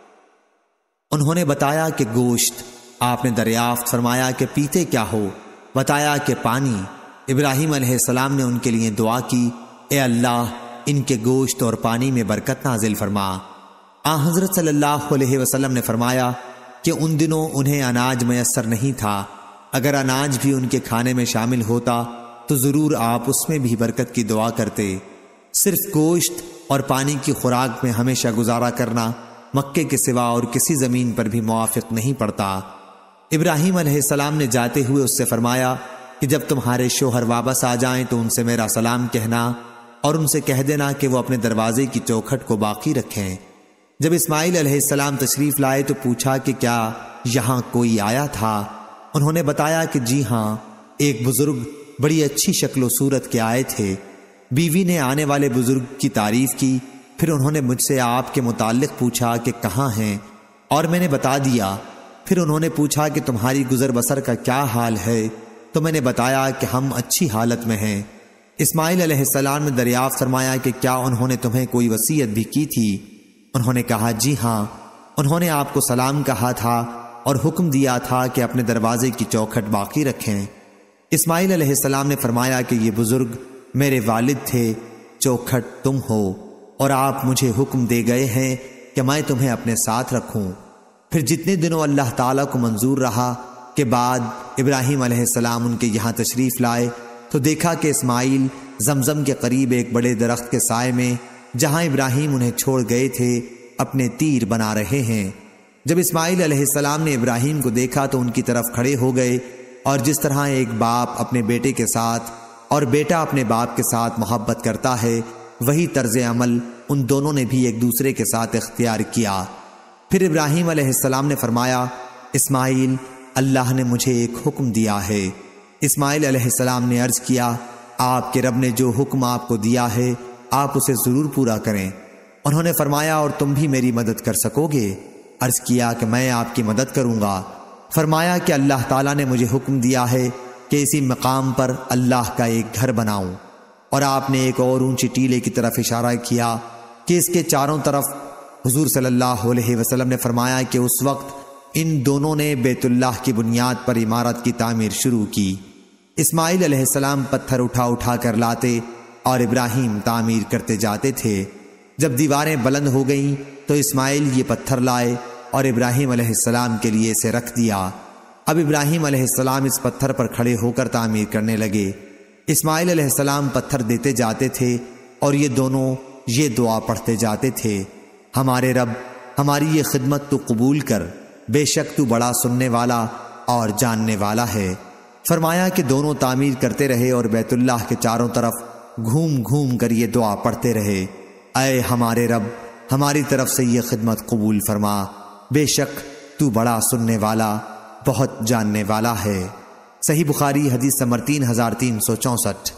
Speaker 1: انہوں نے بتایا کہ گوشت۔ آپ نے دریافت فرمایا کہ پیتے کیا ہو؟ بتایا کہ پانی۔ ابراہیم علیہ السلام نے ان کے لیے دعا کی، اے اللہ، ان کے گوشت اور پانی میں برکت نازل فرما۔ آن حضرت صلی اللہ علیہ وسلم نے فرمایا کہ ان دنوں انہیں اناج میسر نہیں تھا، اگر اناج بھی ان کے کھانے میں شامل ہوتا تو ضرور آپ اس میں بھی برکت کی دعا کرتے۔ صرف گوشت اور پانی کی خوراک میں ہمیشہ گزارا کرنا مکے کے سوا اور کسی زمین پر بھی موافق نہیں پڑتا۔ ابراہیم علیہ السلام نے جاتے ہوئے اس سے فرمایا کہ جب تمہارے شوہر واپس آ جائیں تو ان سے میرا سلام کہنا اور ان سے کہہ دینا کہ وہ اپنے دروازے کی چوکھٹ کو باقی رکھیں۔ جب اسماعیل علیہ السلام تشریف لائے تو پوچھا کہ کیا یہاں کوئی آیا تھا؟ انہوں نے بتایا کہ جی ہاں، ایک بزرگ بڑی اچھی شکل و صورت کے آئے تھے۔ بیوی نے آنے والے بزرگ کی تعریف کی، پھر انہوں نے مجھ سے آپ کے متعلق پوچھا کہ کہاں ہیں، اور میں نے بتا دیا۔ پھر انہوں نے پوچھا کہ تمہاری گزر بسر کا کیا حال ہے، تو میں نے بتایا کہ ہم اچھی حالت میں ہیں۔ اسماعیل علیہ السلام نے دریافت فرمایا کہ کیا انہوں نے تمہیں کوئی وصیت بھی کی تھی؟ انہوں نے کہا جی ہاں، انہوں نے آپ کو سلام کہا تھا اور حکم دیا تھا کہ اپنے دروازے کی چوکھٹ باقی رکھیں۔ اسماعیل علیہ السلام نے فرمایا کہ یہ بزرگ میرے والد تھے، چوکھٹ تم ہو، اور آپ مجھے حکم دے گئے ہیں کہ میں تمہیں اپنے ساتھ رکھوں۔ پھر جتنے دنوں اللہ تعالیٰ کو منظور رہا کے بعد ابراہیم علیہ السلام ان کے یہاں تشریف لائے تو دیکھا کہ اسماعیل زمزم کے قریب ایک بڑے درخت کے سائے میں، جہاں ابراہیم انہیں چھوڑ گئے تھے، اپنے تیر بنا رہے ہیں۔ جب اسماعیل علیہ السلام نے ابراہیم کو دیکھا تو ان کی طرف کھڑے ہو گئے، اور جس طرح ایک باپ اپنے بیٹے کے ساتھ اور بیٹا اپنے باپ کے ساتھ محبت کرتا ہے، وہی طرز عمل ان دونوں نے بھی ایک دوسرے کے ساتھ اختیار کیا۔ پھر ابراہیم علیہ السلام نے فرمایا اسماعیل، اللہ نے مجھے ایک حکم دیا ہے۔ اسماعیل علیہ السلام نے عرض کیا آپ کے رب نے جو حکم آپ کو دیا ہے آپ اسے ضرور پورا کریں۔ انہوں نے فرمایا اور تم بھی میری مدد کر سکو گے؟ عرض کیا کہ میں آپ کی مدد کروں گا۔ فرمایا کہ اللہ تعالیٰ نے مجھے حکم دیا ہے کہ اسی مقام پر اللہ کا ایک گھر بناؤں، اور آپ نے ایک اور اونچی ٹیلے کی طرف اشارہ کیا کہ اس کے چاروں طرف۔ حضور صلی اللہ علیہ وسلم نے فرمایا کہ اس وقت ان دونوں نے بیت اللہ کی بنیاد پر عمارت کی تعمیر شروع کی۔ اسماعیل علیہ السلام پتھر اٹھا اٹھا کر لاتے اور ابراہیم تعمیر کرتے جاتے تھے۔ جب دیواریں بلند ہو گئیں تو اسماعیل یہ پتھر لائے اور ابراہیم علیہ السلام کے لیے اسے رکھ دیا۔ اب ابراہیم علیہ السلام اس پتھر پر کھڑے ہو کر تعمیر کرنے لگے۔ اسماعیل علیہ السلام پتھر دیتے جاتے تھے اور یہ دونوں یہ دعا پڑھتے جاتے تھے، ہمارے رب ہماری یہ خدمت تو قبول کر، بے شک تو بڑا سننے والا اور جاننے والا ہے۔ فرمایا کہ دونوں تعمیر کرتے رہے اور بیت اللہ کے چاروں طرف گھوم گھوم کر یہ دعا پڑھتے رہے، اے ہمارے رب ہماری طرف سے یہ خدمت قبول فرما، بے شک تو بڑا سننے والا بہت جاننے والا ہے۔ صحیح بخاری حدیث نمبر تین ہزار تین سو چونسٹھ۔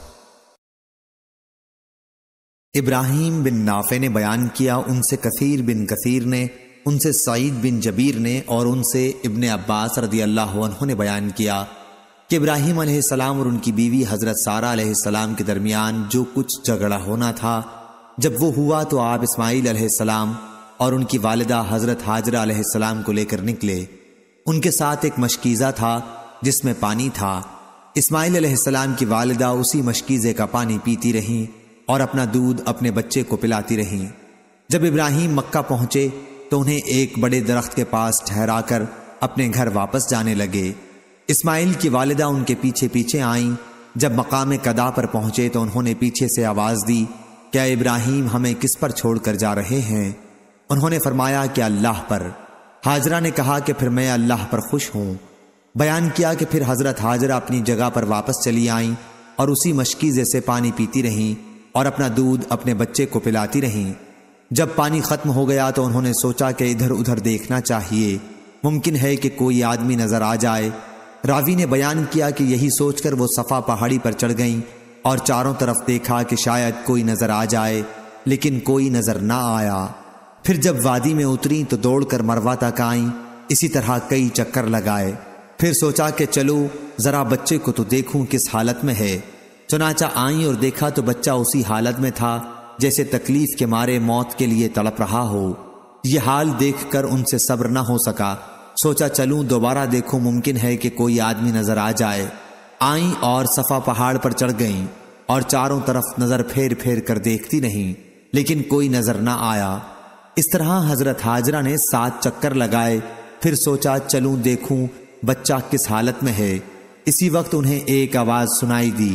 Speaker 1: ابراہیم بن نافع نے بیان کیا، ان سے کثیر بن کثیر نے، ان سے سعید بن جبیر نے اور ان سے ابن عباس رضی اللہ عنہ نے بیان کیا کہ ابراہیم علیہ السلام اور ان کی بیوی حضرت سارہ علیہ السلام کے درمیان جو کچھ جھگڑا ہونا تھا، جب وہ ہوا تو آپ اسماعیل علیہ السلام اور ان کی والدہ حضرت ہاجرہ علیہ السلام کو لے کر نکلے۔ ان کے ساتھ ایک مشکیزہ تھا جس میں پانی تھا۔ اسماعیل علیہ السلام کی والدہ اسی مشکیزے کا پانی پیتی رہیں اور اپنا دودھ اپنے بچے کو پلاتی رہیں۔ جب ابراہیم مکہ پہنچے تو انہیں ایک بڑے درخت کے پاس ٹھہرا کر اپنے گھر واپس جانے لگے۔ اسماعیل کی والدہ ان کے پیچھے پیچھے آئیں۔ جب مقام قدا پر پہنچے تو انہوں نے پیچھے سے آواز دی، کیا ابراہیم ہمیں کس پر چھوڑ کر جا رہے ہیں؟ انہوں نے فرمایا کہ اللہ پر۔ ہاجرہ نے کہا کہ پھر میں اللہ پر خوش ہوں۔ بیان کیا کہ پھر حضرت ہاجرہ اپنی جگہ پر واپس چلی آئیں اور اسی مشکیزے سے پانی پیتی رہیں اور اپنا دودھ اپنے بچے کو پلاتی رہیں۔ جب پانی ختم ہو گیا تو انہوں نے سوچا کہ ادھر ادھر دیکھنا چاہیے، ممکن ہے کہ کوئی آدمی نظر آ جائے۔ راوی نے بیان کیا کہ یہی سوچ کر وہ صفا پہاڑی پر چڑھ گئیں اور چاروں طرف دیکھا کہ شاید کوئی نظر آ جائے، لیکن کوئی نظر نہ آیا۔ پھر جب وادی میں اتریں تو دوڑ کر مروہ تک آئیں، اسی طرح کئی چکر لگائے۔ پھر سوچا کہ چلو ذرا بچے کو تو دیکھوں کس حالت میں ہے۔ چنانچہ آئیں اور دیکھا تو بچہ اسی حالت میں تھا جیسے تکلیف کے مارے موت کے لیے تڑپ رہا ہو۔ یہ حال دیکھ کر ان سے صبر نہ ہو سکا۔ سوچا چلوں دوبارہ دیکھوں، ممکن ہے کہ کوئی آدمی نظر آ جائے۔ آئیں اور صفا پہاڑ پر چڑھ گئیں اور چاروں طرف نظر پھیر پھیر کر دیکھتی رہیں، لیکن کوئی نظر نہ آیا۔ اس طرح حضرت ہاجرہ نے سات چکر لگائے۔ پھر سوچا چلوں دیکھوں بچہ کس حالت میں ہے۔ اسی وقت انہیں ایک آواز سنائی دی،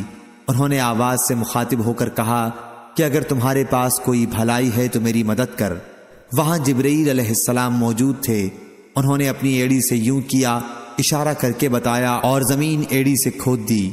Speaker 1: انہوں نے آواز سے مخاطب ہو کر کہا کہ اگر تمہارے پاس کوئی بھلائی ہے تو میری مدد کر۔ وہاں جبرائیل علیہ السلام موجود تھے۔ انہوں نے اپنی ایڑی سے یوں کیا، اشارہ کر کے بتایا اور زمین ایڑی سے کھود دی۔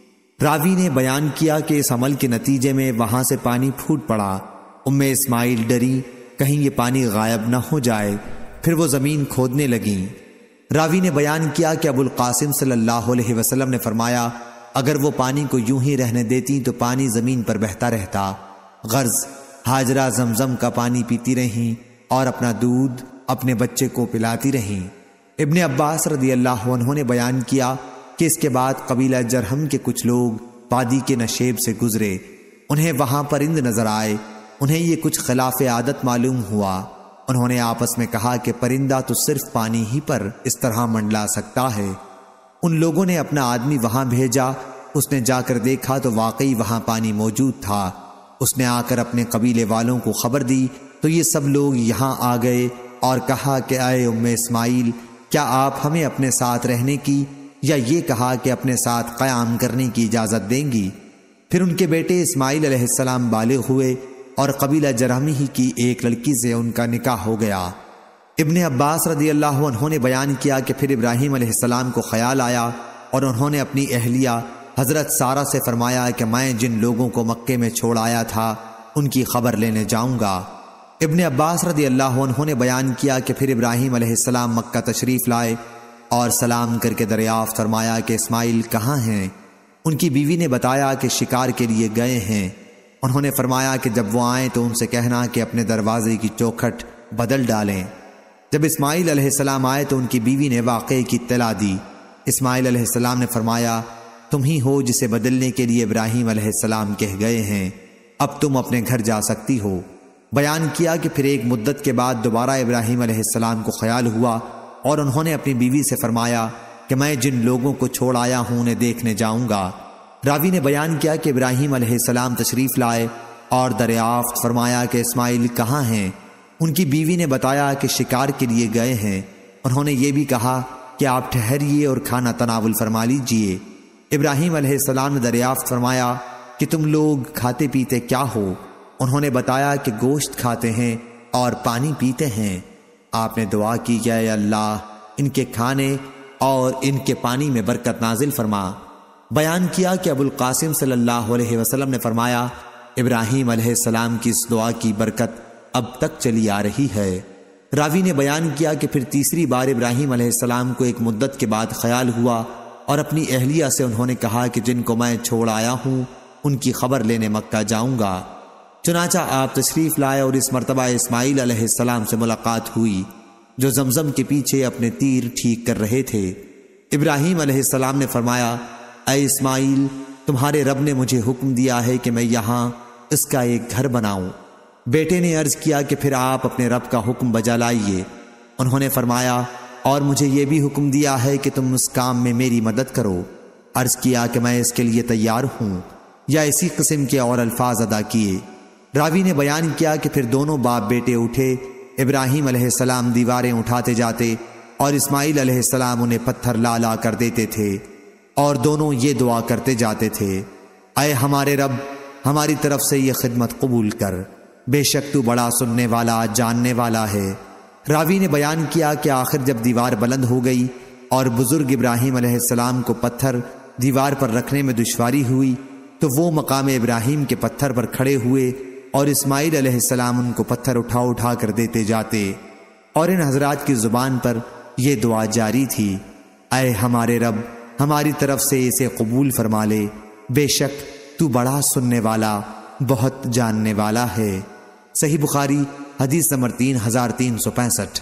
Speaker 1: راوی نے بیان کیا کہ اس عمل کے نتیجے میں وہاں سے پانی پھوٹ پڑا۔ ام اسماعیل ڈری کہیں یہ پانی غائب نہ ہو جائے، پھر وہ زمین کھودنے لگیں۔ راوی نے بیان کیا کہ ابو القاسم صلی اللہ علیہ وسلم نے فرمایا اگر وہ پانی کو یوں ہی رہنے دیتی تو پانی زمین پر بہتا رہتا۔ غرض ہاجرہ زمزم کا پانی پیتی رہیں اور اپنا دودھ اپنے بچے کو پلاتی رہیں۔ ابن عباس رضی اللہ عنہ نے بیان کیا کہ اس کے بعد قبیلہ جرہم کے کچھ لوگ وادی کے نشیب سے گزرے۔ انہیں وہاں پرند نظر آئے۔ انہیں یہ کچھ خلاف عادت معلوم ہوا۔ انہوں نے آپس میں کہا کہ پرندہ تو صرف پانی ہی پر اس طرح منڈلا سکتا ہے۔ ان لوگوں نے اپنا آدمی وہاں بھیجا۔ اس نے جا کر دیکھا تو واقعی وہاں پانی موجود تھا۔ اس نے آ کر اپنے قبیلے والوں کو خبر دی تو یہ سب لوگ یہاں آ گئے اور کہا کہ اے ام اسماعیل، کیا آپ ہمیں اپنے ساتھ رہنے کی یا یہ کہا کہ اپنے ساتھ قیام کرنے کی اجازت دیں گی؟ پھر ان کے بیٹے اسماعیل علیہ السلام بالغ ہوئے اور قبیلہ جرہمی ہی کی ایک لڑکی سے ان کا نکاح ہو گیا۔ ابن عباس رضی اللہ عنہ نے بیان کیا کہ پھر ابراہیم علیہ السلام کو خیال آیا اور انہوں نے اپنی اہلیہ حضرت سارہ سے فرمایا کہ میں جن لوگوں کو مکے میں چھوڑ آیا تھا ان کی خبر لینے جاؤں گا۔ ابن عباس رضی اللہ عنہ نے بیان کیا کہ پھر ابراہیم علیہ السلام مکہ تشریف لائے اور سلام کر کے دریافت فرمایا کہ اسماعیل کہاں ہیں؟ ان کی بیوی نے بتایا کہ شکار کے لیے گئے ہیں۔ انہوں نے فرمایا کہ جب وہ آئیں تو ان سے کہنا کہ اپنے دروازے کی چوکھٹ بدل ڈالیں۔ جب اسماعیل علیہ السلام آئے تو ان کی بیوی نے واقعے کی اطلاع دی۔ اسماعیل علیہ السلام نے فرمایا تم ہی ہو جسے بدلنے کے لیے ابراہیم علیہ السلام کہہ گئے ہیں، اب تم اپنے گھر جا سکتی ہو۔ بیان کیا کہ پھر ایک مدت کے بعد دوبارہ ابراہیم علیہ السلام کو خیال ہوا اور انہوں نے اپنی بیوی سے فرمایا کہ میں جن لوگوں کو چھوڑ آیا ہوں انہیں دیکھنے جاؤں گا۔ راوی نے بیان کیا کہ ابراہیم علیہ السلام تشریف لائے اور دریافت فرمایا کہ اسماعیل کہاں ہیں؟ ان کی بیوی نے بتایا کہ شکار کے لیے گئے ہیں۔ انہوں نے یہ بھی کہا کہ آپ ٹھہریے اور کھانا تناول فرما لیجئے۔ ابراہیم علیہ السلام نے دریافت فرمایا کہ تم لوگ کھاتے پیتے کیا ہو؟ انہوں نے بتایا کہ گوشت کھاتے ہیں اور پانی پیتے ہیں۔ آپ نے دعا کی کہ اے اللہ ان کے کھانے اور ان کے پانی میں برکت نازل فرما۔ بیان کیا کہ ابو القاسم صلی اللہ علیہ وسلم نے فرمایا ابراہیم علیہ السلام کی اس دعا کی برکت اب تک چلی آ رہی ہے۔ راوی نے بیان کیا کہ پھر تیسری بار ابراہیم علیہ السلام کو ایک مدت کے بعد خیال ہوا اور اپنی اہلیہ سے انہوں نے کہا کہ جن کو میں چھوڑ آیا ہوں ان کی خبر لینے مکہ جاؤں گا۔ چنانچہ آپ تشریف لائے اور اس مرتبہ اسماعیل علیہ السلام سے ملاقات ہوئی جو زمزم کے پیچھے اپنے تیر ٹھیک کر رہے تھے۔ ابراہیم علیہ السلام نے فرمایا اے اسماعیل، تمہارے رب نے مجھے حکم دیا ہے کہ میں یہاں اس کا ایک گھر بناؤں۔ بیٹے نے عرض کیا کہ پھر آپ اپنے رب کا حکم بجا لائیے۔ انہوں نے فرمایا اور مجھے یہ بھی حکم دیا ہے کہ تم اس کام میں میری مدد کرو۔ عرض کیا کہ میں اس کے لیے تیار ہوں، یا اسی قسم کے اور الفاظ ادا کیے۔ راوی نے بیان کیا کہ پھر دونوں باپ بیٹے اٹھے۔ ابراہیم علیہ السلام دیواریں اٹھاتے جاتے اور اسماعیل علیہ السلام انہیں پتھر لا لا کر دیتے تھے اور دونوں یہ دعا کرتے جاتے تھے اے ہمارے رب، ہماری طرف سے یہ خدمت قبول کر، بے شک تو بڑا سننے والا جاننے والا ہے۔ راوی نے بیان کیا کہ آخر جب دیوار بلند ہو گئی اور بزرگ ابراہیم علیہ السلام کو پتھر دیوار پر رکھنے میں دشواری ہوئی تو وہ مقام ابراہیم کے پتھر پر کھڑے ہوئے اور اسماعیل علیہ السلام ان کو پتھر اٹھا اٹھا کر دیتے جاتے اور ان حضرات کی زبان پر یہ دعا جاری تھی اے ہمارے رب، ہماری طرف سے اسے قبول فرما لے، بے شک تو بڑا سننے والا بہت جاننے والا ہے۔ صحیح بخاری حدیث نمبر تین ہزار تین سو پینسٹھ۔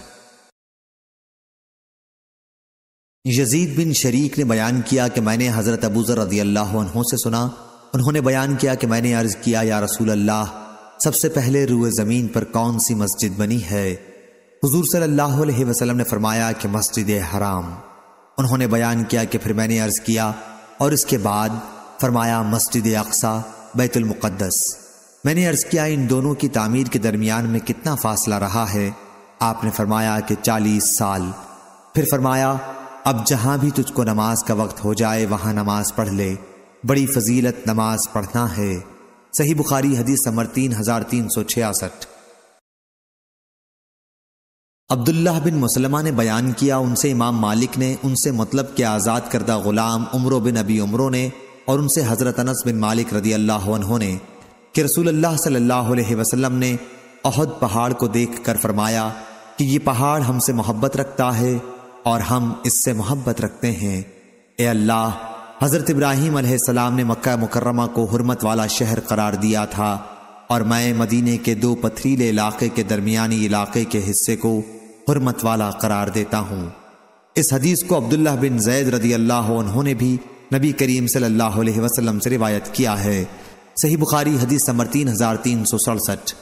Speaker 1: یزید بن شریک نے بیان کیا کہ میں نے حضرت ابو ذر رضی اللہ عنہ سے سنا، انہوں نے بیان کیا کہ میں نے عرض کیا یا رسول اللہ، سب سے پہلے روئے زمین پر کون سی مسجد بنی ہے؟ حضور صلی اللہ علیہ وسلم نے فرمایا کہ مسجد حرام۔ انہوں نے بیان کیا کہ پھر میں نے عرض کیا اور اس کے بعد فرمایا مسجد اقصی، بیت المقدس۔ میں نے عرض کیا ان دونوں کی تعمیر کے درمیان میں کتنا فاصلہ رہا ہے؟ آپ نے فرمایا کہ چالیس سال۔ پھر فرمایا اب جہاں بھی تجھ کو نماز کا وقت ہو جائے وہاں نماز پڑھ لے۔ بڑی فضیلت نماز پڑھنا ہے۔ صحیح بخاری حدیث نمبر تین ہزار تین سو چھیاسٹھ۔ عبداللہ بن مسلمہ نے بیان کیا، ان سے امام مالک نے، ان سے مطلب کہ آزاد کردہ غلام عمرو بن ابی عمرو نے، اور ان سے حضرت انس بن مالک رضی اللہ عنہ نے کہ رسول اللہ صلی اللہ علیہ وسلم نے احد پہاڑ کو دیکھ کر فرمایا کہ یہ پہاڑ ہم سے محبت رکھتا ہے اور ہم اس سے محبت رکھتے ہیں۔ اے اللہ، حضرت ابراہیم علیہ السلام نے مکہ مکرمہ کو حرمت والا شہر قرار دیا تھا، اور میں مدینے کے دو پتھریلے علاقے کے درمیانی علاقے کے حصے کو حرمت والا قرار دیتا ہوں۔ اس حدیث کو عبداللہ بن زید رضی اللہ عنہ نے بھی نبی کریم صلی اللہ علیہ وسلم سے روایت کیا ہے۔ صحیح بخاری حدیث نمبر تین ہزار تین سو سڑسٹھ۔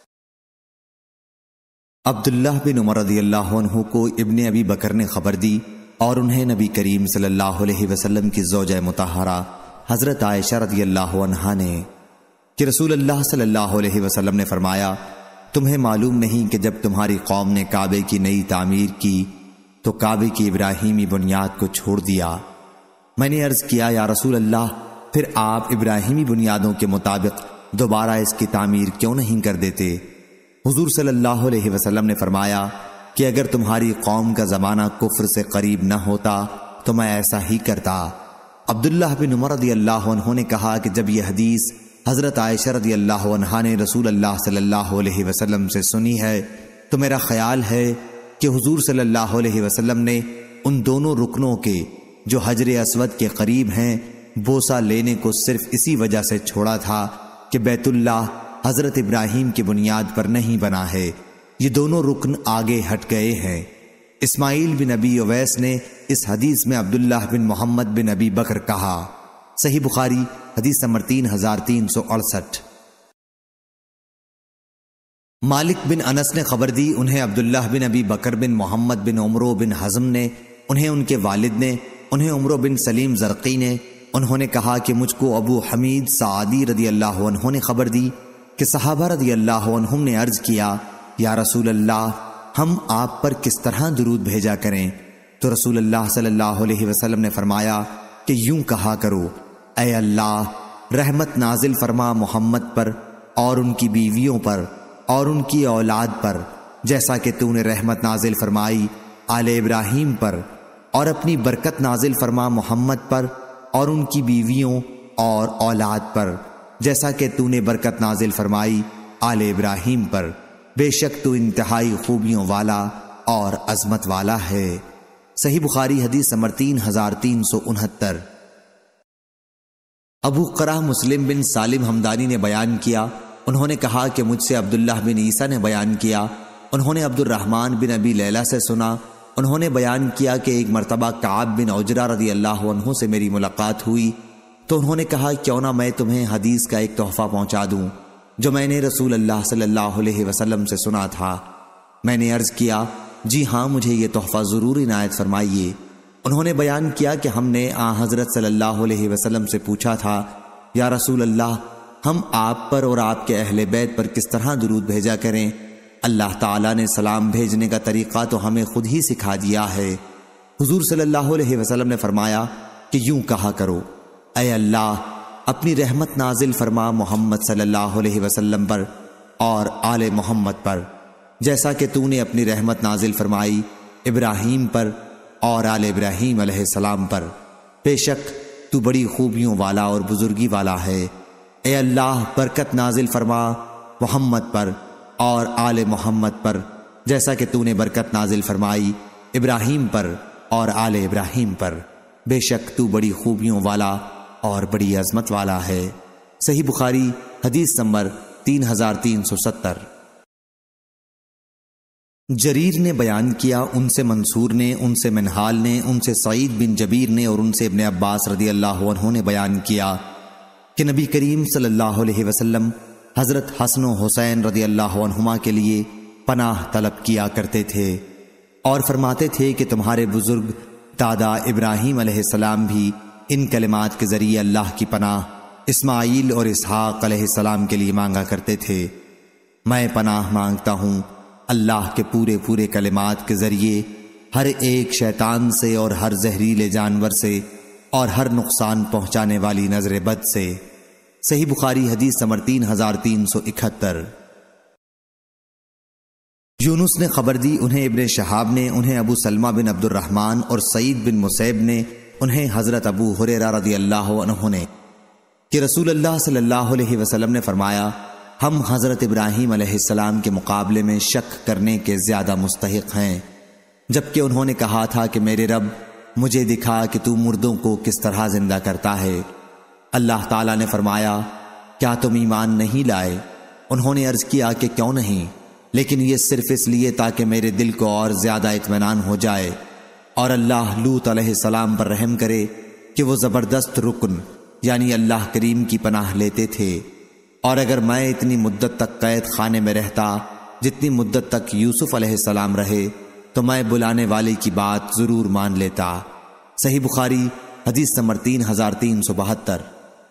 Speaker 1: عبداللہ بن عمر رضی اللہ عنہ کو ابن ابی بکر نے خبر دی، اور انہیں نبی کریم صلی اللہ علیہ وسلم کی زوجہ مطہرہ حضرت عائشہ رضی اللہ عنہا نے کہ رسول اللہ صلی اللہ علیہ وسلم نے فرمایا، تمہیں معلوم نہیں کہ جب تمہاری قوم نے کعبے کی نئی تعمیر کی تو کعبے کی ابراہیمی بنیاد کو چھوڑ دیا۔ میں نے عرض کیا، یا رسول اللہ، پھر آپ ابراہیمی بنیادوں کے مطابق دوبارہ اس کی تعمیر کیوں نہیں کر دیتے؟ حضور صلی اللہ علیہ وسلم نے فرمایا کہ اگر تمہاری قوم کا زمانہ کفر سے قریب نہ ہوتا تو میں ایسا ہی کرتا۔ عبداللہ بن عمر رضی اللہ عنہ نے کہا کہ جب یہ حدیث حضرت عائشہ رضی اللہ عنہا نے رسول اللہ صلی اللہ علیہ وسلم سے سنی ہے تو میرا خیال ہے کہ حضور صلی اللہ علیہ وسلم نے ان دونوں رکنوں کے جو حجر اسود کے قریب ہیں بوسہ لینے کو صرف اسی وجہ سے چھوڑا تھا کہ بیت اللہ حضرت ابراہیم کی بنیاد پر نہیں بنا ہے، یہ دونوں رکن آگے ہٹ گئے ہیں۔ اسماعیل بن ابی اویس نے اس حدیث میں عبداللہ بن محمد بن ابی بکر کہا۔ صحیح بخاری حدیث نمبر تین ہزار تین سو اڑسٹھ۔ مالک بن انس نے خبر دی، انہیں عبداللہ بن ابی بکر بن محمد بن عمرو بن حزم نے، انہیں ان کے والد نے، انہیں عمرو بن سلیم زرقی نے، انہوں نے کہا کہ مجھ کو ابو حمید سعدی رضی اللہ عنہ نے خبر دی کہ صحابہ رضی اللہ عنہم نے عرض کیا، یا رسول اللہ، ہم آپ پر کس طرح درود بھیجا کریں؟ تو رسول اللہ صلی اللہ علیہ وسلم نے فرمایا کہ یوں کہا کرو، اے اللہ، رحمت نازل فرما محمد پر اور ان کی بیویوں پر اور ان کی اولاد پر، جیسا کہ تو نے رحمت نازل فرمائی آل ابراہیم پر، اور اپنی برکت نازل فرما محمد پر اور ان کی بیویوں اور اولاد پر، جیسا کہ تو نے برکت نازل فرمائی آل ابراہیم پر، بے شک تو انتہائی خوبیوں والا اور عظمت والا ہے۔ صحیح بخاری حدیث نمبر تین ہزار تین سو انہتر۔ ابو قرہ مسلم بن سالم ہمدانی نے بیان کیا، انہوں نے کہا کہ مجھ سے عبداللہ بن عیسیٰ نے بیان کیا، انہوں نے عبد الرحمن بن ابی لیلہ سے سنا، انہوں نے بیان کیا کہ ایک مرتبہ کعب بن عجرہ رضی اللہ عنہ سے میری ملاقات ہوئی تو انہوں نے کہا، کیوں نہ میں تمہیں حدیث کا ایک تحفہ پہنچا دوں جو میں نے رسول اللہ صلی اللہ علیہ وسلم سے سنا تھا۔ میں نے عرض کیا، جی ہاں، مجھے یہ تحفہ ضرور عنایت فرمائیے۔ انہوں نے بیان کیا کہ ہم نے آن حضرت صلی اللہ علیہ وسلم سے پوچھا تھا، یا رسول اللہ، ہم آپ پر اور آپ کے اہل بیت پر کس طرح درود بھیجا کریں؟ اللہ تعالیٰ نے سلام بھیجنے کا طریقہ تو ہمیں خود ہی سکھا دیا ہے۔ حضور صلی اللہ علیہ وسلم نے فرمایا کہ یوں کہا کرو، اے اللہ، اپنی رحمت نازل فرما محمد صلی اللہ علیہ وسلم پر اور آل محمد پر، جیسا کہ تو نے اپنی رحمت نازل فرمائی ابراہیم پر اور آل ابراہیم علیہ السلام پر، بے شک تو بڑی خوبیوں والا اور بزرگی والا ہے۔ اے اللہ، برکت نازل فرما محمد پر اور آل محمد پر، جیسا کہ تو نے برکت نازل فرمائی ابراہیم پر اور آل ابراہیم پر، بے شک تو بڑی خوبیوں والا اور بڑی عظمت والا ہے۔ صحیح بخاری حدیث نمبر تین ہزار تین سو ستر۔ جریر نے بیان کیا، ان سے منصور نے، ان سے منحال نے، ان سے سعید بن جبیر نے اور ان سے ابن عباس رضی اللہ عنہ نے بیان کیا کہ نبی کریم صلی اللہ علیہ وسلم حضرت حسن و حسین رضی اللہ عنہما کے لیے پناہ طلب کیا کرتے تھے اور فرماتے تھے کہ تمہارے بزرگ دادا ابراہیم علیہ السلام بھی ان کلمات کے ذریعے اللہ کی پناہ اسماعیل اور اسحاق علیہ السلام کے لیے مانگا کرتے تھے۔ میں پناہ مانگتا ہوں اللہ کے پورے پورے کلمات کے ذریعے ہر ایک شیطان سے اور ہر زہریلے جانور سے اور ہر نقصان پہنچانے والی نظر بد سے۔ صحیح بخاری حدیث نمبر تین ہزار تین سو اکہتر۔ یونس نے خبر دی، انہیں ابن شہاب نے، انہیں ابو سلمہ بن عبد الرحمن اور سعید بن مسیب نے، انہیں حضرت ابو ہریرہ رضی اللہ عنہ نے، کہ رسول اللہ صلی اللہ علیہ وسلم نے فرمایا، ہم حضرت ابراہیم علیہ السلام کے مقابلے میں شک کرنے کے زیادہ مستحق ہیں، جبکہ انہوں نے کہا تھا کہ میرے رب مجھے دکھا کہ تو مردوں کو کس طرح زندہ کرتا ہے۔ اللہ تعالیٰ نے فرمایا، کیا تم ایمان نہیں لائے؟ انہوں نے عرض کیا کہ کیوں نہیں، لیکن یہ صرف اس لیے تاکہ میرے دل کو اور زیادہ اطمینان ہو جائے، اور اللہ لوط علیہ السلام پر رحم کرے کہ وہ زبردست رکن یعنی اللہ کریم کی پناہ لیتے تھے، اور اگر میں اتنی مدت تک قید خانے میں رہتا جتنی مدت تک یوسف علیہ السلام رہے تو میں بلانے والے کی بات ضرور مان لیتا۔ صحیح بخاری حدیث نمبر تین ہزار تین سو بہتر۔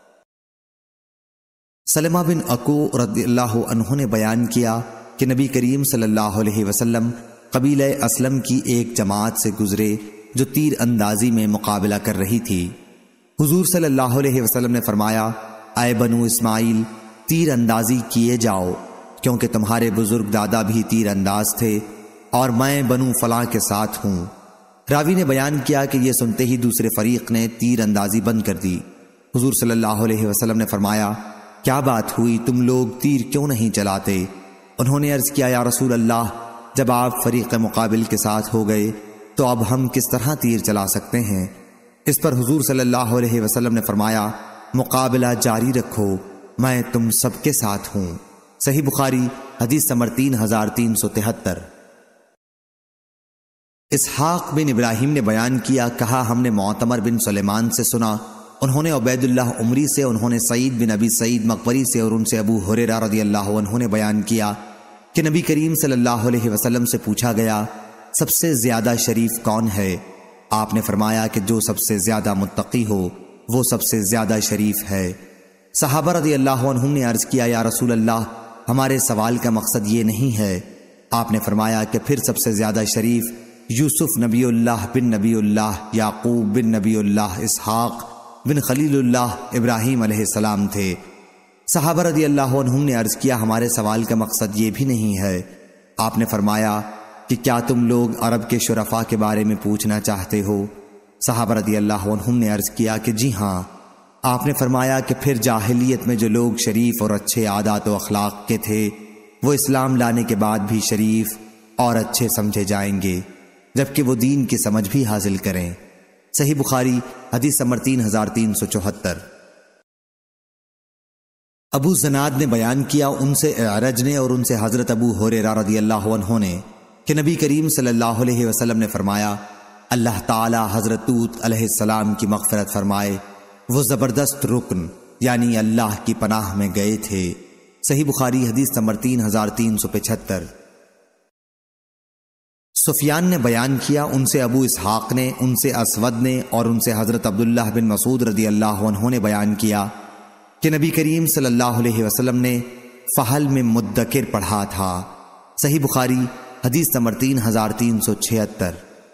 Speaker 1: سلمہ بن اکو رضی اللہ عنہ نے بیان کیا کہ نبی کریم صلی اللہ علیہ وسلم قبیلہ اسلم کی ایک جماعت سے گزرے جو تیر اندازی میں مقابلہ کر رہی تھی۔ حضور صلی اللہ علیہ وسلم نے فرمایا، اے بنو اسماعیل، تیر اندازی کیے جاؤ، کیونکہ تمہارے بزرگ دادا بھی تیر انداز تھے اور میں بنو فلاں کے ساتھ ہوں۔ راوی نے بیان کیا کہ یہ سنتے ہی دوسرے فریق نے تیر اندازی بند کر دی۔ حضور صلی اللہ علیہ وسلم نے فرمایا، کیا بات ہوئی، تم لوگ تیر کیوں نہیں چلاتے؟ انہوں نے عرض کیا، یا رسول اللہ، جب آپ فریق مقابل کے ساتھ ہو گئے تو اب ہم کس طرح تیر چلا سکتے ہیں؟ اس پر حضور صلی اللہ علیہ وسلم نے فرمایا، مقابلہ جاری رکھو، میں تم سب کے ساتھ ہوں۔ صحیح بخاری حدیث نمبر تین ہزار تین سو تہتر۔ اسحاق بن ابراہیم نے بیان کیا، کہا ہم نے معتمر بن سلیمان سے سنا، انہوں نے عبید اللہ عمری سے، انہوں نے سعید بن ابی سعید مقبری سے، اور ان سے ابو ہریرہ رضی اللہ عنہ نے بیان کیا کہ نبی کریم صلی اللہ علیہ وسلم سے پوچھا گیا، سب سے زیادہ شریف کون ہے؟ آپ نے فرمایا کہ جو سب سے زیادہ متقی ہو وہ سب سے زیادہ شریف ہے۔ صحابہ رضی اللہ عنہم نے عرض کیا، یا رسول اللہ، ہمارے سوال کا مقصد یہ نہیں ہے۔ آپ نے فرمایا کہ پھر سب سے زیادہ شریف یوسف نبی اللہ بن نبی اللہ، یعقوب بن نبی اللہ، اسحاق بن خلیل اللہ، ابراہیم علیہ السلام تھے۔ صحابہ رضی اللہ عنہم نے عرض کیا، ہمارے سوال کا مقصد یہ بھی نہیں ہے۔ آپ نے فرمایا کہ کیا تم لوگ عرب کے شرفاء کے بارے میں پوچھنا چاہتے ہو؟ صحابہ رضی اللہ عنہم نے عرض کیا کہ جی ہاں۔ آپ نے فرمایا کہ پھر جاہلیت میں جو لوگ شریف اور اچھے عادات و اخلاق کے تھے وہ اسلام لانے کے بعد بھی شریف اور اچھے سمجھے جائیں گے، جبکہ وہ دین کی سمجھ بھی حاصل کریں۔ صحیح بخاری حدیث نمبر تین ہزار تین سو چوہتر۔ ابو زناد نے بیان کیا، ان سے اعرج نے اور ان سے حضرت ابو ہریرہ رضی اللہ عنہ نے، کہ نبی کریم صلی اللہ علیہ وسلم نے فرمایا، اللہ تعالی حضرت لوط علیہ السلام کی مغفرت فرمائے، وہ زبردست رکن یعنی اللہ کی پناہ میں گئے تھے۔ صحیح بخاری حدیث نمبر تین ہزار تین سو پچہتر۔ سفیان نے بیان کیا، ان سے ابو اسحاق نے، ان سے اسود نے اور ان سے حضرت عبداللہ بن مسعود رضی اللہ عنہ نے بیان کیا کہ نبی کریم صلی اللہ علیہ وسلم نے فحل میں مدکر پڑھا تھا۔ صحیح بخاری حدیث نمبر تین ہزار تین سو چھہتر۔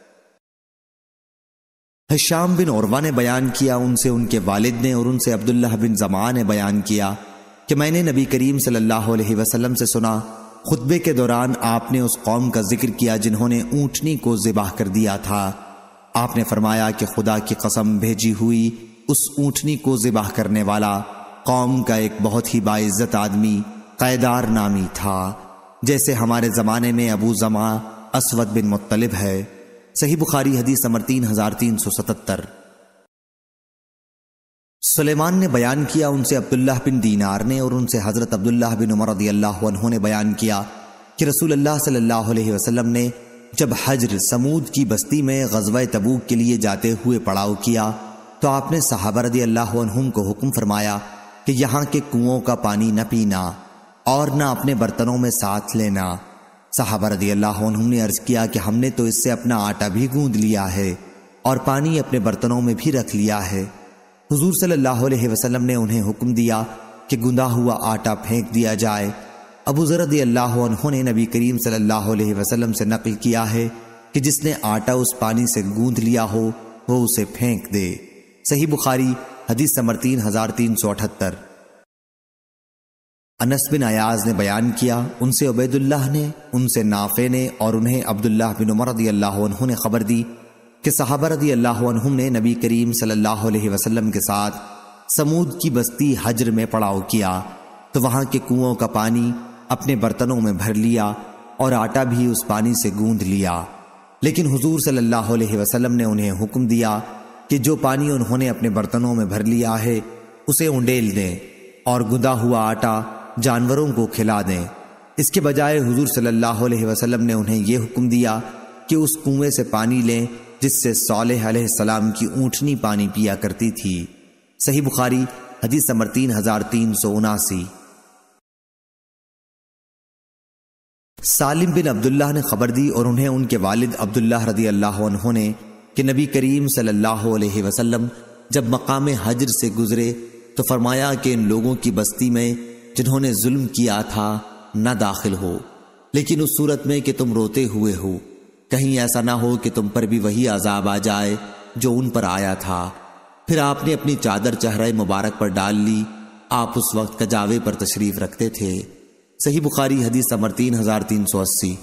Speaker 1: ہشام بن عروہ نے بیان کیا، ان سے ان کے والد نے اور ان سے عبداللہ بن زمعہ نے بیان کیا کہ میں نے نبی کریم صلی اللہ علیہ وسلم سے سنا، خطبے کے دوران آپ نے اس قوم کا ذکر کیا جنہوں نے اونٹنی کو ذبح کر دیا تھا۔ آپ نے فرمایا کہ خدا کی قسم، بھیجی ہوئی اس اونٹنی کو ذبح کرنے والا قوم کا ایک بہت ہی باعزت آدمی قیدار نامی تھا، جیسے ہمارے زمانے میں ابو زمعہ اسود بن مطلب ہے۔ صحیح بخاری حدیث نمبر تین ہزار تین سو ستتر۔ سلیمان نے بیان کیا، ان سے عبداللہ بن دینار نے اور ان سے حضرت عبداللہ بن عمر رضی اللہ عنہ نے بیان کیا کہ رسول اللہ صلی اللہ علیہ وسلم نے جب حجر سمود کی بستی میں غزوہ تبوک کے لیے جاتے ہوئے پڑاؤ کیا تو آپ نے صحابہ رضی اللہ عنہم کو حکم فرمایا کہ یہاں کے کنوؤں کا پانی نہ پینا اور نہ اپنے برتنوں میں ساتھ لینا۔ صحابہ رضی اللہ عنہم نے عرض کیا کہ ہم نے تو اس سے اپنا آٹا بھی گوندھ لیا ہے اور پانی اپنے برتنوں میں بھی رکھ لیا ہے۔ حضور صلی اللہ علیہ وسلم نے انہیں حکم دیا کہ گندا ہوا آٹا پھینک دیا جائے۔ ابو ذر رضی اللہ عنہ نے نبی کریم صلی اللہ علیہ وسلم سے نقل کیا ہے کہ جس نے آٹا اس پانی سے گوندھ لیا ہو وہ اسے پھینک دے۔ صحیح بخاری حدیث نمبر تین ہزار تین سو اٹھتر۔ انس بن ایاز نے بیان کیا، ان سے عبید اللہ نے، ان سے نافع نے، اور انہیں عبداللہ بن عمر رضی اللہ عنہ نے خبر دی کہ صحابہ رضی اللہ عنہم نے نبی کریم صلی اللہ علیہ وسلم کے ساتھ سمود کی بستی حجر میں پڑاؤ کیا تو وہاں کے کنوؤں کا پانی اپنے برتنوں میں بھر لیا اور آٹا بھی اس پانی سے گوندھ لیا، لیکن حضور صلی اللہ علیہ وسلم نے انہیں حکم دیا کہ جو پانی انہوں نے اپنے برتنوں میں بھر لیا ہے اسے انڈیل دیں اور گندا ہوا آٹا جانوروں کو کھلا دیں۔ اس کے بجائے حضور صلی اللہ علیہ وسلم نے انہیں یہ حکم دیا کہ اس کنویں سے پانی لیں جس سے صالح علیہ السلام کی اونٹنی پانی پیا کرتی تھی۔ صحیح بخاری حدیث نمبر تین ہزار تین سو اناسی۔ سالم بن عبداللہ نے خبر دی اور انہیں ان کے والد عبداللہ رضی اللہ عنہ نے کہ نبی کریم صلی اللہ علیہ وسلم جب مقام حجر سے گزرے تو فرمایا کہ ان لوگوں کی بستی میں جنہوں نے ظلم کیا تھا نہ داخل ہو، لیکن اس صورت میں کہ تم روتے ہوئے ہو، کہیں ایسا نہ ہو کہ تم پر بھی وہی عذاب آ جائے جو ان پر آیا تھا۔ پھر آپ نے اپنی چادر چہرہ مبارک پر ڈال لی، آپ اس وقت کجاوے پر تشریف رکھتے تھے۔ صحیح بخاری حدیث نمبر تین ہزار تین سو اسی۔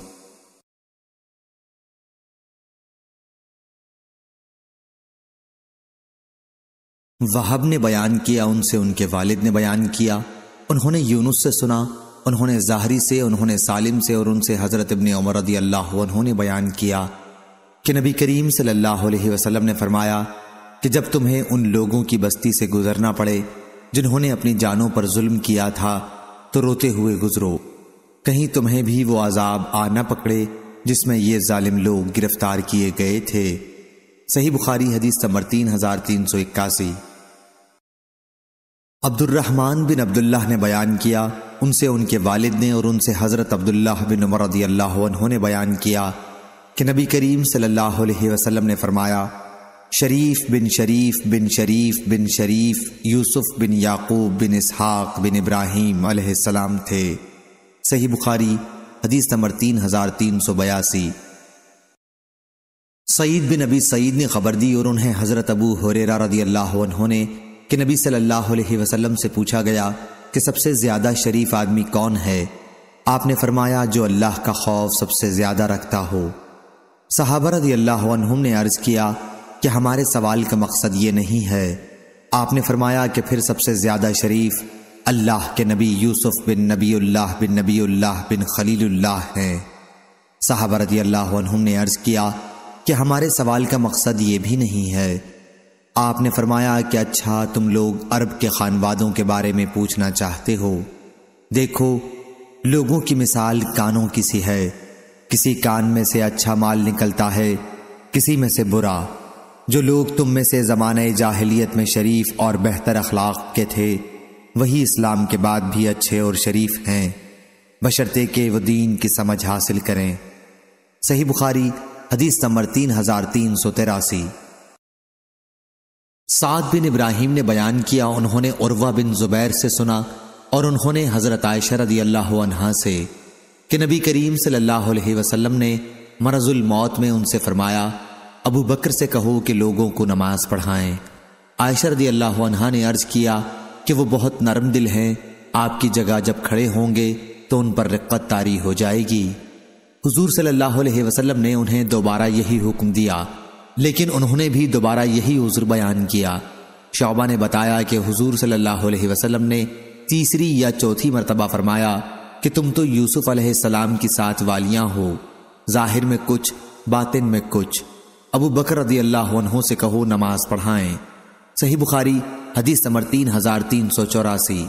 Speaker 1: وہب نے بیان کیا، ان سے ان کے والد نے بیان کیا، انہوں نے یونس سے سنا، انہوں نے زہری سے، انہوں نے سالم سے، اور ان سے حضرت ابن عمر رضی اللہ عنہ نے بیان کیا کہ نبی کریم صلی اللہ علیہ وسلم نے فرمایا کہ جب تمہیں ان لوگوں کی بستی سے گزرنا پڑے جنہوں نے اپنی جانوں پر ظلم کیا تھا تو روتے ہوئے گزرو، کہیں تمہیں بھی وہ عذاب آ نہ پکڑے جس میں یہ ظالم لوگ گرفتار کیے گئے تھے۔ صحیح بخاری حدیث نمبر تین ہزار تین سو اکاسی۔ عبد الرحمن بن عبداللہ نے بیان کیا، ان سے ان کے والد نے اور ان سے حضرت عبداللہ بن عمر رضی اللہ عنہ نے بیان کیا کہ نبی کریم صلی اللہ علیہ وسلم نے فرمایا، شریف بن شریف بن شریف بن شریف یوسف بن یعقوب بن اسحاق بن ابراہیم علیہ السلام تھے۔ صحیح بخاری حدیث نمبر تین ہزار تین سو بیاسی۔ سعید بن ابی سعید نے خبر دی اور انہیں حضرت ابو ہریرہ رضی اللہ عنہ نے کہ نبی صلی اللہ علیہ وسلم سے پوچھا گیا کہ سب سے زیادہ شریف آدمی کون ہے؟ آپ نے فرمایا جو اللہ کا خوف سب سے زیادہ رکھتا ہو۔ صحابہ رضی اللہ عنہم نے عرض کیا کہ ہمارے سوال کا مقصد یہ نہیں ہے۔ آپ نے فرمایا کہ پھر سب سے زیادہ شریف اللہ کے نبی یوسف بن نبی اللہ بن نبی اللہ بن خلیل اللہ ہیں۔ صحابہ رضی اللہ عنہم نے عرض کیا کہ ہمارے سوال کا مقصد یہ بھی نہیں ہے۔ آپ نے فرمایا کہ اچھا تم لوگ عرب کے خانوادوں کے بارے میں پوچھنا چاہتے ہو، دیکھو لوگوں کی مثال کانوں کی سی ہے، کسی کان میں سے اچھا مال نکلتا ہے، کسی میں سے برا۔ جو لوگ تم میں سے زمانہ جاہلیت میں شریف اور بہتر اخلاق کے تھے وہی اسلام کے بعد بھی اچھے اور شریف ہیں، بشرطے کہ وہ دین کی سمجھ حاصل کریں۔ صحیح بخاری حدیث نمبر تین ہزار تین سو تراسی۔ سعد بن ابراہیم نے بیان کیا، انہوں نے عروہ بن زبیر سے سنا اور انہوں نے حضرت عائشہ رضی اللہ عنہا سے کہ نبی کریم صلی اللہ علیہ وسلم نے مرض الموت میں ان سے فرمایا، ابو بکر سے کہو کہ لوگوں کو نماز پڑھائیں۔ عائشہ رضی اللہ عنہا نے عرض کیا کہ وہ بہت نرم دل ہیں، آپ کی جگہ جب کھڑے ہوں گے تو ان پر رقت طاری ہو جائے گی۔ حضور صلی اللہ علیہ وسلم نے انہیں دوبارہ یہی حکم دیا، لیکن انہوں نے بھی دوبارہ یہی عذر بیان کیا۔ شعبہ نے بتایا کہ حضور صلی اللہ علیہ وسلم نے تیسری یا چوتھی مرتبہ فرمایا کہ تم تو یوسف علیہ السلام کی ساتھ والیاں ہو، ظاہر میں کچھ باطن میں کچھ، ابو بکر رضی اللہ عنہ سے کہو نماز پڑھائیں۔ صحیح بخاری حدیث نمبر تین ہزار تین سو چوراسی۔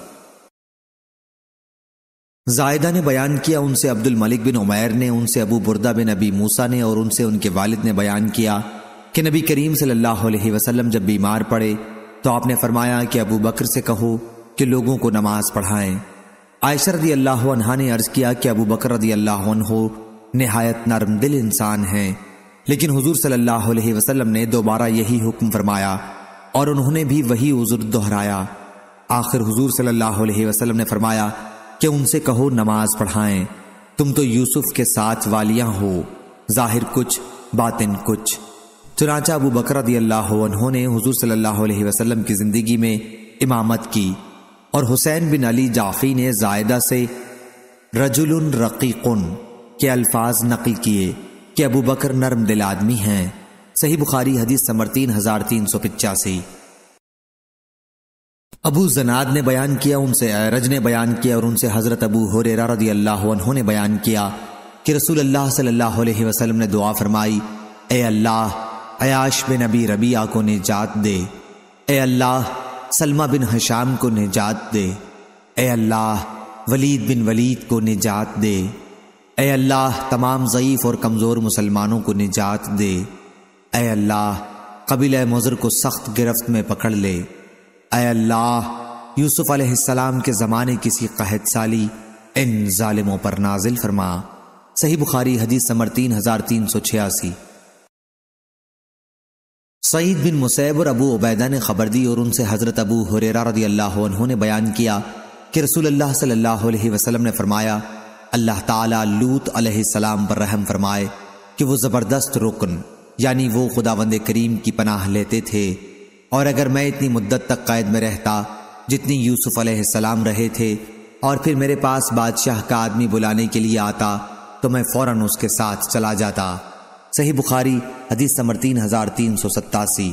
Speaker 1: زائدہ نے بیان کیا، ان سے عبد الملک بن عمیر نے، ان سے ابو بردہ بن ابی موسیٰ نے اور ان سے ان کے والد نے بیان کیا کہ نبی کریم صلی اللہ علیہ وسلم جب بیمار پڑے تو آپ نے فرمایا کہ ابو بکر سے کہو کہ لوگوں کو نماز پڑھائیں۔ عائشہ رضی اللہ عنہا نے عرض کیا کہ ابو بکر رضی اللہ عنہ نہایت نرم دل انسان ہیں، لیکن حضور صلی اللہ علیہ وسلم نے دوبارہ یہی حکم فرمایا اور انہوں نے بھی وہی عذر دہرایا۔ آخر حضور صلی اللہ علیہ وسلم نے فرمایا کہ ان سے کہو نماز پڑھائیں، تم تو یوسف کے ساتھ والیاں ہو، ظاہر کچھ باطن کچھ۔ چنانچہ ابو بکر رضی اللہ عنہ نے حضور صلی اللہ علیہ وسلم کی زندگی میں امامت کی، اور حسین بن علی جعفی نے زائدہ سے رجل رقیق کے الفاظ نقل کیے کہ ابو بکر نرم دل آدمی ہیں۔ صحیح بخاری حدیث نمبر تین ہزار تین سو پچاسی۔ ابو زناد نے بیان کیا، ان سے اعرج نے بیان کیا، اور ان سے حضرت ابو ہریرہ رضی اللہ عنہ نے بیان کیا کہ رسول اللہ صلی اللہ علیہ وسلم نے دعا فرمائی، اے اللہ عیاش بن ابی ربیعہ کو نجات دے، اے اللہ سلمہ بن ہشام کو نجات دے، اے اللہ ولید بن ولید کو نجات دے، اے اللہ تمام ضعیف اور کمزور مسلمانوں کو نجات دے، اے اللہ قبیلہ مضر کو سخت گرفت میں پکڑ لے، اے اللہ یوسف علیہ السلام کے زمانے کسی قحط سالی ان ظالموں پر نازل فرما۔ صحیح بخاری حدیث نمبر تین ہزار تین سو چھیاسی۔ سعید بن مسیب اور ابو عبیدہ نے خبر دی، اور ان سے حضرت ابو ہریرہ رضی اللہ عنہ نے بیان کیا کہ رسول اللہ صلی اللہ علیہ وسلم نے فرمایا، اللہ تعالیٰ لوط علیہ السلام پر رحم فرمائے کہ وہ زبردست رکن یعنی وہ خداوند کریم کی پناہ لیتے تھے، اور اگر میں اتنی مدت تک قید میں رہتا جتنی یوسف علیہ السلام رہے تھے، اور پھر میرے پاس بادشاہ کا آدمی بلانے کے لیے آتا تو میں فوراً اس کے ساتھ چلا جاتا۔ صحیح بخاری حدیث نمبر تین ہزار تین سو ستاسی۔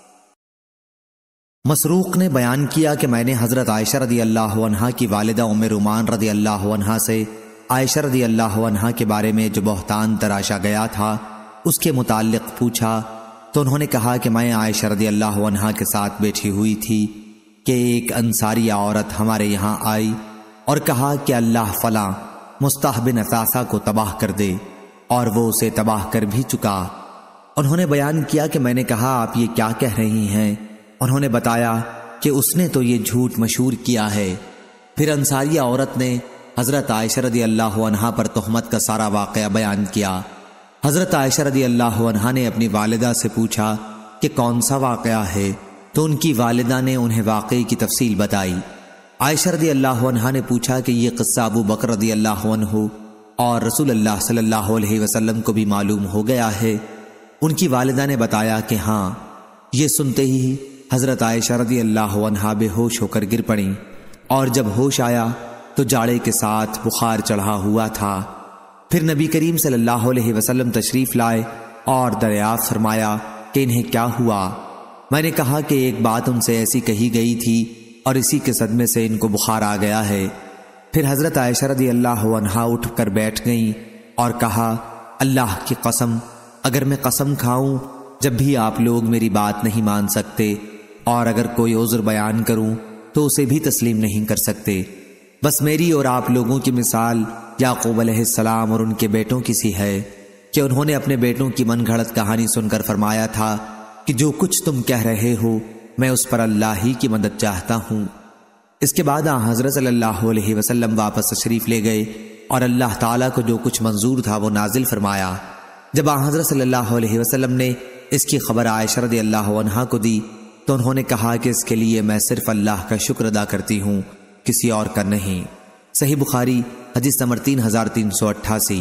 Speaker 1: مسروق نے بیان کیا کہ میں نے حضرت عائشہ رضی اللہ عنہا کی والدہ ام رومان رضی اللہ عنہا سے عائشہ رضی اللہ عنہا کے بارے میں جو بہتان تراشا گیا تھا اس کے متعلق پوچھا، تو انہوں نے کہا کہ میں عائشہ رضی اللہ عنہا کے ساتھ بیٹھی ہوئی تھی کہ ایک انصاریہ عورت ہمارے یہاں آئی اور کہا کہ اللہ فلاں مصطح بن اثاثہ کو تباہ کر دے، اور وہ اسے تباہ کر بھی چکا۔ انہوں نے بیان کیا کہ میں نے کہا آپ یہ کیا کہہ رہی ہیں؟ انہوں نے بتایا کہ اس نے تو یہ جھوٹ مشہور کیا ہے۔ پھر انصاریہ عورت نے حضرت عائشہ رضی اللہ عنہا پر تہمت کا سارا واقعہ بیان کیا۔ حضرت عائشہ رضی اللہ عنہا نے اپنی والدہ سے پوچھا کہ کون سا واقعہ ہے، تو ان کی والدہ نے انہیں واقعے کی تفصیل بتائی۔ عائشہ رضی اللہ عنہا نے پوچھا کہ یہ قصہ ابو بکر رضی اللہ عنہ اور رسول اللہ صلی اللہ علیہ وسلم کو بھی معلوم ہو گیا ہے؟ ان کی والدہ نے بتایا کہ ہاں۔ یہ سنتے ہی حضرت عائشہ رضی اللہ عنہا بے ہوش ہو کر گر پڑیں، اور جب ہوش آیا تو جاڑے کے ساتھ بخار چڑھا ہوا تھا۔ پھر نبی کریم صلی اللہ علیہ وسلم تشریف لائے اور دریافت فرمایا کہ انہیں کیا ہوا؟ میں نے کہا کہ ایک بات ان سے ایسی کہی گئی تھی اور اسی کے صدمے سے ان کو بخار آ گیا ہے۔ پھر حضرت عائشہ رضی اللہ عنہا اٹھ کر بیٹھ گئیں اور کہا، اللہ کی قسم اگر میں قسم کھاؤں جب بھی آپ لوگ میری بات نہیں مان سکتے، اور اگر کوئی عذر بیان کروں تو اسے بھی تسلیم نہیں کر سکتے، بس میری اور آپ لوگوں کی مثال یعقوب علیہ السلام اور ان کے بیٹوں کی سی ہے کہ انہوں نے اپنے بیٹوں کی من گھڑت کہانی سن کر فرمایا تھا کہ جو کچھ تم کہہ رہے ہو میں اس پر اللہ ہی کی مدد چاہتا ہوں۔ اس کے بعد آن حضرت صلی اللہ علیہ وسلم واپس تشریف لے گئے، اور اللہ تعالیٰ کو جو کچھ منظور تھا وہ نازل فرمایا۔ جب آن حضرت صلی اللہ علیہ وسلم نے اس کی خبر عائشہ رضی اللہ عنہا کو دی تو انہوں نے کہا کہ اس کے لیے میں صرف اللہ کا شکر ادا کرتی ہوں، کسی اور کا نہیں۔ صحیح بخاری حدیث نمبر تین ہزار تین سو اٹھاسی۔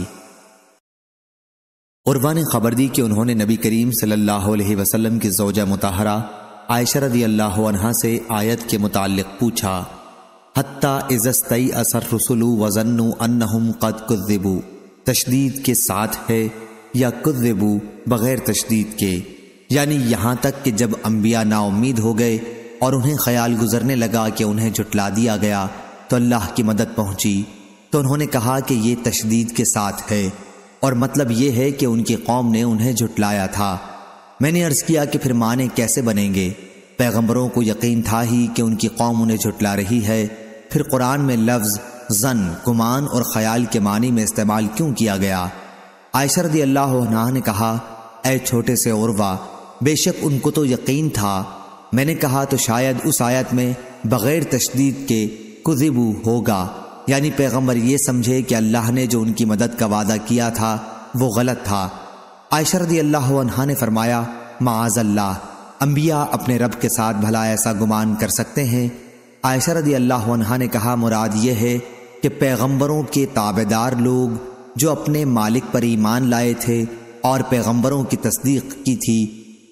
Speaker 1: عروہ نے خبر دی کہ انہوں نے نبی کریم صلی اللہ علیہ وسلم کی زوجہ مطہرہ عائشہ رضی اللہ عنہا سے آیت کے متعلق پوچھا، حتیٰ اذا استیأس الرسل وظنوا انہم قد کذبوا، تشدید کے ساتھ ہے یا کذبوا بغیر تشدید کے، یعنی یہاں تک کہ جب انبیاء نا امید ہو گئے اور انہیں خیال گزرنے لگا کہ انہیں جھٹلا دیا گیا تو اللہ کی مدد پہنچی، تو انہوں نے کہا کہ یہ تشدید کے ساتھ ہے، اور مطلب یہ ہے کہ ان کی قوم نے انہیں جھٹلایا تھا۔ میں نے عرض کیا کہ پھر معنی کیسے بنیں گے؟ پیغمبروں کو یقین تھا ہی کہ ان کی قوم انہیں جھٹلا رہی ہے، پھر قرآن میں لفظ ظن، گمان اور خیال کے معنی میں استعمال کیوں کیا گیا؟ عائشہ رضی اللہ عنہا نے کہا، اے چھوٹے سے عروہ، بے شک ان کو تو یقین تھا۔ میں نے کہا تو شاید اس آیت میں بغیر تشدید کے کذبوا ہوگا، یعنی پیغمبر یہ سمجھے کہ اللہ نے جو ان کی مدد کا وعدہ کیا تھا وہ غلط تھا۔ عائشہ رضی اللہ عنہا نے فرمایا، معاذ اللہ، انبیاء اپنے رب کے ساتھ بھلا ایسا گمان کر سکتے ہیں؟ عائشہ رضی اللہ عنہا نے کہا، مراد یہ ہے کہ پیغمبروں کے تابعدار لوگ جو اپنے مالک پر ایمان لائے تھے اور پیغمبروں کی تصدیق کی تھی،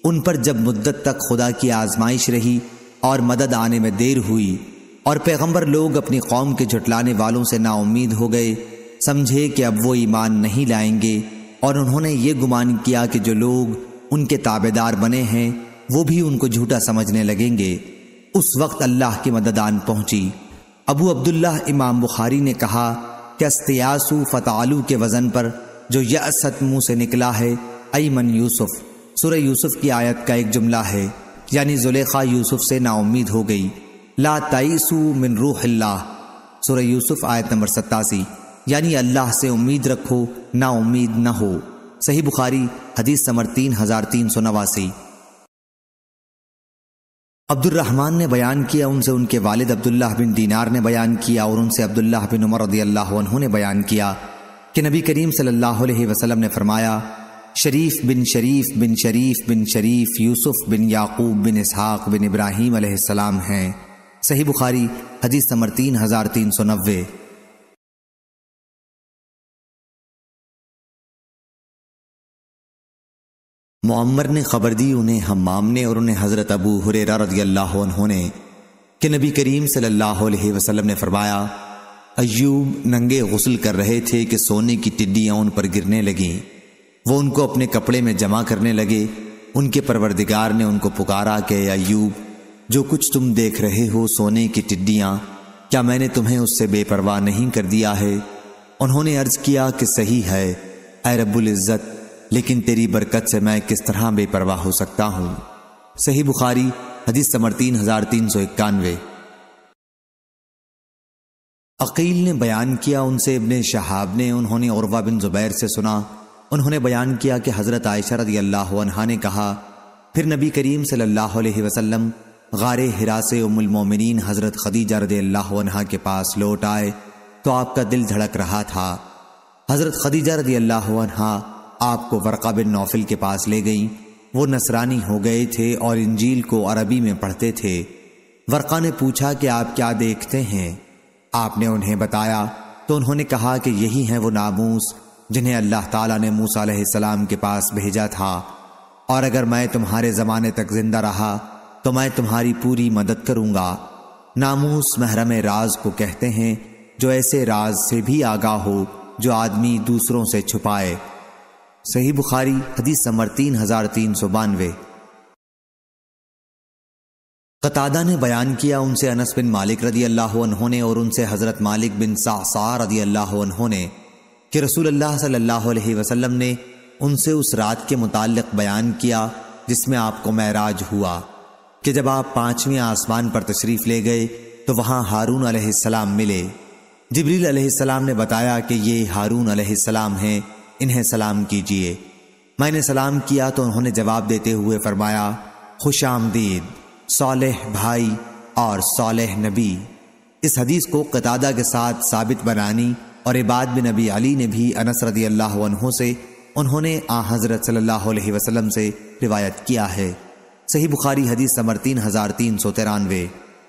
Speaker 1: ان پر جب مدت تک خدا کی آزمائش رہی اور مدد آنے میں دیر ہوئی اور پیغمبر لوگ اپنی قوم کے جھٹلانے والوں سے نا امید ہو گئے، سمجھے کہ اب وہ ایمان نہیں لائیں گے، اور انہوں نے یہ گمان کیا کہ جو لوگ ان کے تابعدار بنے ہیں وہ بھی ان کو جھوٹا سمجھنے لگیں گے، اس وقت اللہ کی مدد آن پہنچی۔ ابو عبداللہ امام بخاری نے کہا کہ استیاسو فتعلو کے وزن پر جو یأست منہ سے نکلا ہے ایمن یوسف، سورہ یوسف کی آیت کا ایک جملہ ہے، یعنی زلیخا یوسف سے نا امید ہو گئی۔ لا تائسو من روح اللہ، سورہ یوسف آیت نمبر ستاسی، یعنی اللہ سے امید رکھو، نا امید نہ ہو۔ صحیح بخاری حدیث نمبر تین ہزار تین سو نواسی۔ عبد الرحمن نے بیان کیا، ان سے ان کے والد عبداللہ بن دینار نے بیان کیا، اور ان سے عبداللہ بن عمر رضی اللہ عنہ نے بیان کیا کہ نبی کریم صلی اللہ علیہ وسلم نے فرمایا، شریف بن شریف بن شریف بن شریف یوسف بن یعقوب بن اسحاق بن ابراہیم علیہ السلام ہیں۔ صحیح بخاری حدیث نمبر تین ہزار تین سو نوے۔ معمر نے خبر دی، انہیں حمام نے اور انہیں حضرت ابو ہریرہ رضی اللہ عنہ نے، کہ نبی کریم صلی اللہ علیہ وسلم نے فرمایا، ایوب ننگے غسل کر رہے تھے کہ سونے کی ٹڈیاں ان پر گرنے لگیں، وہ ان کو اپنے کپڑے میں جمع کرنے لگے۔ ان کے پروردگار نے ان کو پکارا کہ اے ایوب، جو کچھ تم دیکھ رہے ہو سونے کی ٹڈیاں، کیا میں نے تمہیں اس سے بے پرواہ نہیں کر دیا ہے؟ انہوں نے عرض کیا کہ صحیح ہے اے رب العزت، لیکن تیری برکت سے میں کس طرح بے پرواہ ہو سکتا ہوں؟ صحیح بخاری حدیث نمبر تین ہزار تین سو اکانوے۔ عقیل نے بیان کیا، ان سے ابن شہاب نے، انہوں نے عروہ بن زبیر سے سنا، انہوں نے بیان کیا کہ حضرت عائشہ رضی اللہ عنہا نے کہا، پھر نبی کریم صلی اللہ علیہ وسلم غار حرا سے ام المومنین حضرت خدیجہ رضی اللہ عنہا کے پاس لوٹ آئے تو آپ کا دل دھڑک رہا تھا۔ حضرت خدیجہ رضی اللہ عنہا آپ کو ورقہ بن نوفل کے پاس لے گئیں، وہ نصرانی ہو گئے تھے اور انجیل کو عربی میں پڑھتے تھے۔ ورقہ نے پوچھا کہ آپ کیا دیکھتے ہیں؟ آپ نے انہیں بتایا تو انہوں نے کہا کہ یہی ہیں وہ ناموس جنہیں اللہ تعالیٰ نے موسیٰ علیہ السلام کے پاس بھیجا تھا، اور اگر میں تمہارے زمانے تک زندہ رہا تو میں تمہاری پوری مدد کروں گا۔ ناموس محرم راز کو کہتے ہیں، جو ایسے راز سے بھی آگاہ ہو جو آدمی دوسروں سے چھپائے۔ صحیح بخاری حدیث نمبر تین ہزار تین سو بانوے۔ قتادہ نے بیان کیا، ان سے انس بن مالک رضی اللہ عنہ نے اور ان سے حضرت مالک بن صعصع رضی اللہ عنہ نے، کہ رسول اللہ صلی اللہ علیہ وسلم نے ان سے اس رات کے متعلق بیان کیا جس میں آپ کو معراج ہوا، کہ جب آپ پانچویں آسمان پر تشریف لے گئے تو وہاں ہارون علیہ السلام ملے۔ جبریل علیہ السلام نے بتایا کہ یہ ہارون علیہ السلام ہیں، انہیں سلام کیجئے۔ میں نے سلام کیا تو انہوں نے جواب دیتے ہوئے فرمایا، خوش آمدید صالح بھائی اور صالح نبی۔ اس حدیث کو قتادہ کے ساتھ ثابت بنانی اور عباد بن ابی علی نے بھی انس رضی اللہ عنہ سے، انہوں نے آن حضرت صلی اللہ علیہ وسلم سے روایت کیا ہے۔ صحیح بخاری حدیث نمبر تین ہزار تین سو ترانوے۔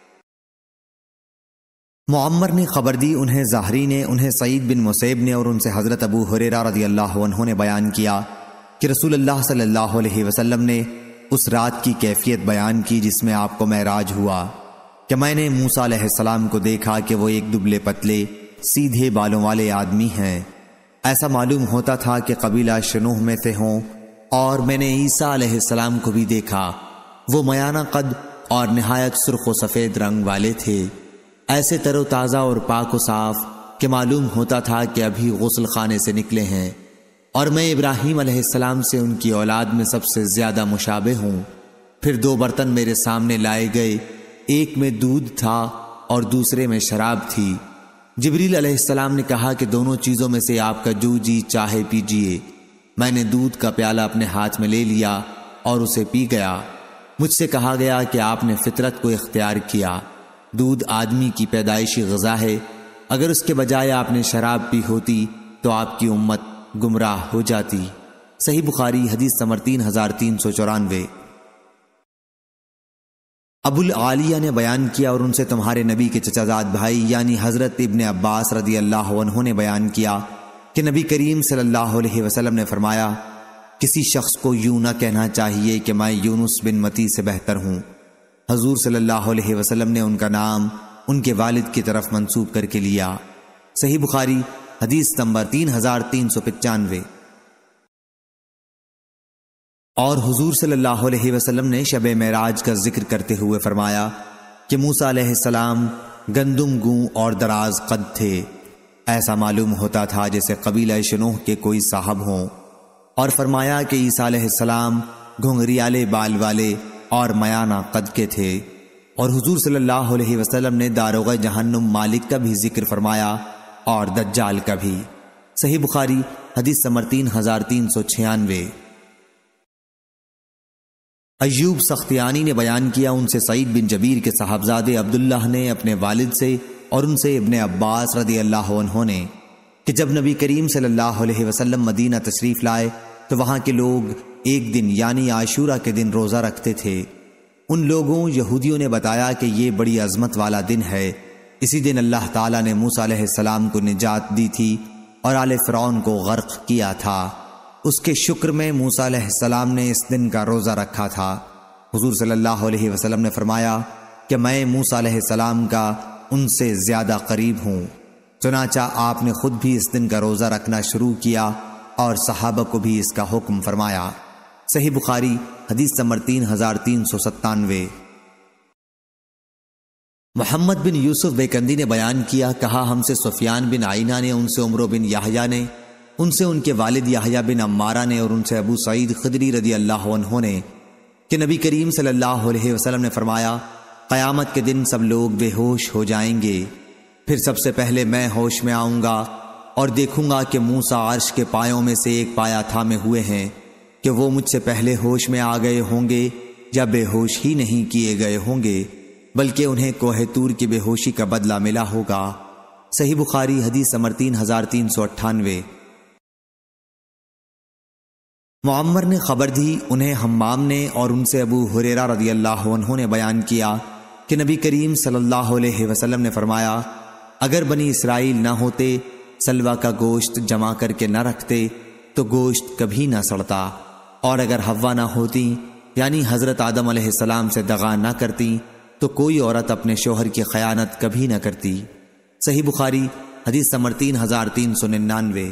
Speaker 1: معمر نے خبر دی، انہیں زہری نے، انہیں سعید بن مسیب نے اور ان سے حضرت ابو ہریرہ رضی اللہ عنہ نے بیان کیا کہ رسول اللہ صلی اللہ علیہ وسلم نے اس رات کی کیفیت بیان کی جس میں آپ کو معراج ہوا، کہ میں نے موسیٰ علیہ السلام کو دیکھا کہ وہ ایک دبلے پتلے سیدھے بالوں والے آدمی ہیں، ایسا معلوم ہوتا تھا کہ قبیلہ شنوح میں سے ہوں، اور میں نے عیسیٰ علیہ السلام کو بھی دیکھا، وہ میانہ قد اور نہایت سرخ و سفید رنگ والے تھے، ایسے تر و تازہ اور پاک و صاف کہ معلوم ہوتا تھا کہ ابھی غسل خانے سے نکلے ہیں، اور میں ابراہیم علیہ السلام سے ان کی اولاد میں سب سے زیادہ مشابہ ہوں۔ پھر دو برتن میرے سامنے لائے گئے، ایک میں دودھ تھا اور دوسرے میں شراب تھی۔ جبریل علیہ السلام نے کہا کہ دونوں چیزوں میں سے آپ کا جو جی چاہے پیجئے۔ میں نے دودھ کا پیالہ اپنے ہاتھ میں لے لیا اور اسے پی گیا۔ مجھ سے کہا گیا کہ آپ نے فطرت کو اختیار کیا، دودھ آدمی کی پیدائشی غذا ہے، اگر اس کے بجائے آپ نے شراب پی ہوتی تو آپ کی امت گمراہ ہو جاتی۔ صحیح بخاری حدیث نمبر تین ہزار تین سو چورانوے۔ ابو العالیہ نے بیان کیا اور ان سے تمہارے نبی کے چچا زاد بھائی یعنی حضرت ابن عباس رضی اللہ عنہ نے بیان کیا کہ نبی کریم صلی اللہ علیہ وسلم نے فرمایا، کسی شخص کو یوں نہ کہنا چاہیے کہ میں یونس بن متی سے بہتر ہوں۔ حضور صلی اللہ علیہ وسلم نے ان کا نام ان کے والد کی طرف منسوب کر کے لیا۔ صحیح بخاری حدیث نمبر تین ہزار تین سو پچانوے۔ اور حضور صلی اللہ علیہ وسلم نے شب معراج کا ذکر کرتے ہوئے فرمایا کہ موسیٰ علیہ السلام گندم گوں اور دراز قد تھے، ایسا معلوم ہوتا تھا جیسے قبیلہ شنوح کے کوئی صاحب ہوں، اور فرمایا کہ عیسیٰ علیہ السلام گھنگریالے بال والے اور میانہ قد کے تھے، اور حضور صلی اللہ علیہ وسلم نے داروغ جہنم مالک کا بھی ذکر فرمایا اور دجال کا بھی۔ صحیح بخاری حدیث نمبر تین ہزار تین سو چھیانوے۔ ایوب سختیانی نے بیان کیا، ان سے سعید بن جبیر کے صاحبزادے عبداللہ نے اپنے والد سے اور ان سے ابن عباس رضی اللہ عنہ نے کہ جب نبی کریم صلی اللہ علیہ وسلم مدینہ تشریف لائے تو وہاں کے لوگ ایک دن یعنی عاشورہ کے دن روزہ رکھتے تھے۔ ان لوگوں یہودیوں نے بتایا کہ یہ بڑی عظمت والا دن ہے، اسی دن اللہ تعالیٰ نے موسیٰ علیہ السلام کو نجات دی تھی اور آل فرعون کو غرق کیا تھا۔ اس کے شکر میں موسیٰ علیہ السلام نے اس دن کا روزہ رکھا تھا۔ حضور صلی اللہ علیہ وسلم نے فرمایا کہ میں موسیٰ علیہ السلام کا ان سے زیادہ قریب ہوں، چنانچہ آپ نے خود بھی اس دن کا روزہ رکھنا شروع کیا اور صحابہ کو بھی اس کا حکم فرمایا۔ صحیح بخاری حدیث نمبر تین ہزار تین سو ستانوے۔ محمد بن یوسف بیکندی نے بیان کیا، کہا ہم سے سفیان بن عینہ نے، ان سے عمرو بن یحییٰ نے، ان سے ان کے والد یحییٰ بن عمارہ نے، اور ان سے ابو سعید خدری رضی اللہ عنہ نے کہ نبی کریم صلی اللہ علیہ وسلم نے فرمایا قیامت کے دن سب لوگ بے ہوش ہو جائیں گے، پھر سب سے پہلے میں ہوش میں آؤں گا اور دیکھوں گا کہ موسیٰ عرش کے پایوں میں سے ایک پایا تھامے ہوئے ہیں کہ وہ مجھ سے پہلے ہوش میں آ گئے ہوں گے یا بے ہوش ہی نہیں کیے گئے ہوں گے، بلکہ انہیں کوہ طور کی بے ہوشی کا بدلہ ملا ہوگا۔ صحیح بخاری حدیث نمبر تین ہزار تین سو اٹھانوے۔ معمر نے خبر دی، انہیں حمام نے اور ان سے ابو ہریرہ رضی اللہ عنہ نے بیان کیا کہ نبی کریم صلی اللہ علیہ وسلم نے فرمایا اگر بنی اسرائیل نہ ہوتے، سلوہ کا گوشت جمع کر کے نہ رکھتے تو گوشت کبھی نہ سڑتا، اور اگر حوا نہ ہوتی یعنی حضرت آدم علیہ السلام سے دغا نہ کرتی تو کوئی عورت اپنے شوہر کی خیانت کبھی نہ کرتی۔ صحیح بخاری حدیث نمبر تین ہزار تین سو ننانوے۔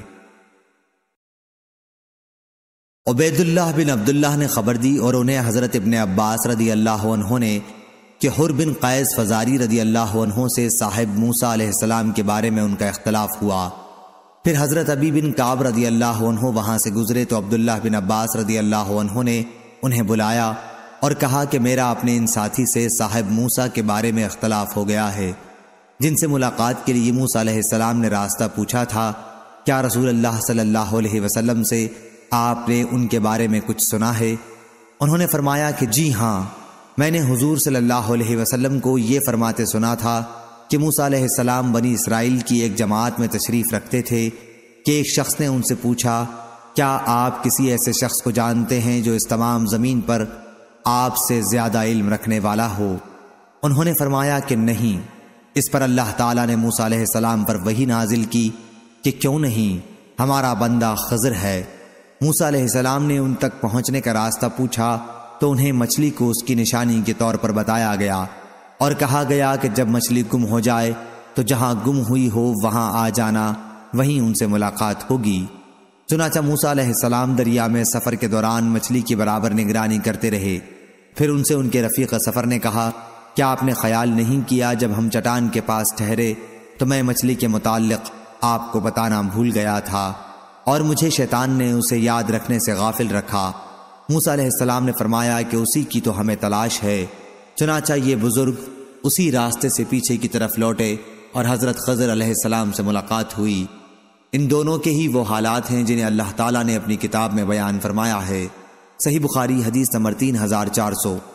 Speaker 1: عبید اللہ بن عبداللہ نے خبر دی اور انہیں حضرت ابن عباس رضی اللہ عنہ نے کہ حر بن قیس فزاری رضی اللہ عنہ سے صاحب موسیٰ علیہ السلام کے بارے میں ان کا اختلاف ہوا۔ پھر حضرت ابی بن کعب رضی اللہ عنہ وہاں سے گزرے تو عبداللہ بن عباس رضی اللہ عنہ نے انہیں بلایا اور کہا کہ میرا اپنے ان ساتھی سے صاحب موسیٰ کے بارے میں اختلاف ہو گیا ہے، جن سے ملاقات کے لیے موسیٰ علیہ السلام نے راستہ پوچھا تھا، کیا رسول اللہ صلی اللہ علیہ وسلم سے آپ نے ان کے بارے میں کچھ سنا ہے؟ انہوں نے فرمایا کہ جی ہاں، میں نے حضور صلی اللہ علیہ وسلم کو یہ فرماتے سنا تھا کہ موسیٰ علیہ السلام بنی اسرائیل کی ایک جماعت میں تشریف رکھتے تھے کہ ایک شخص نے ان سے پوچھا کیا آپ کسی ایسے شخص کو جانتے ہیں جو اس تمام زمین پر آپ سے زیادہ علم رکھنے والا ہو؟ انہوں نے فرمایا کہ نہیں۔ اس پر اللہ تعالیٰ نے موسیٰ علیہ السلام پر وحی نازل کی کہ کیوں نہیں، ہمارا بندہ خضر ہے۔ موسیٰ علیہ السلام نے ان تک پہنچنے کا راستہ پوچھا تو انہیں مچھلی کو اس کی نشانی کے طور پر بتایا گیا اور کہا گیا کہ جب مچھلی گم ہو جائے تو جہاں گم ہوئی ہو وہاں آ جانا، وہیں ان سے ملاقات ہوگی۔ چنانچہ موسیٰ علیہ السلام دریا میں سفر کے دوران مچھلی کی برابر نگرانی کرتے رہے۔ پھر ان سے ان کے رفیق سفر نے کہا کیا آپ نے خیال نہیں کیا جب ہم چٹان کے پاس ٹھہرے تو میں مچھلی کے متعلق آپ کو بتانا بھول گیا تھا اور مجھے شیطان نے اسے یاد رکھنے سے غافل رکھا؟ موسیٰ علیہ السلام نے فرمایا کہ اسی کی تو ہمیں تلاش ہے۔ چنانچہ یہ بزرگ اسی راستے سے پیچھے کی طرف لوٹے اور حضرت خضر علیہ السلام سے ملاقات ہوئی۔ ان دونوں کے ہی وہ حالات ہیں جنہیں اللہ تعالیٰ نے اپنی کتاب میں بیان فرمایا ہے۔ صحیح بخاری حدیث نمبر تین ہزار چار سو۔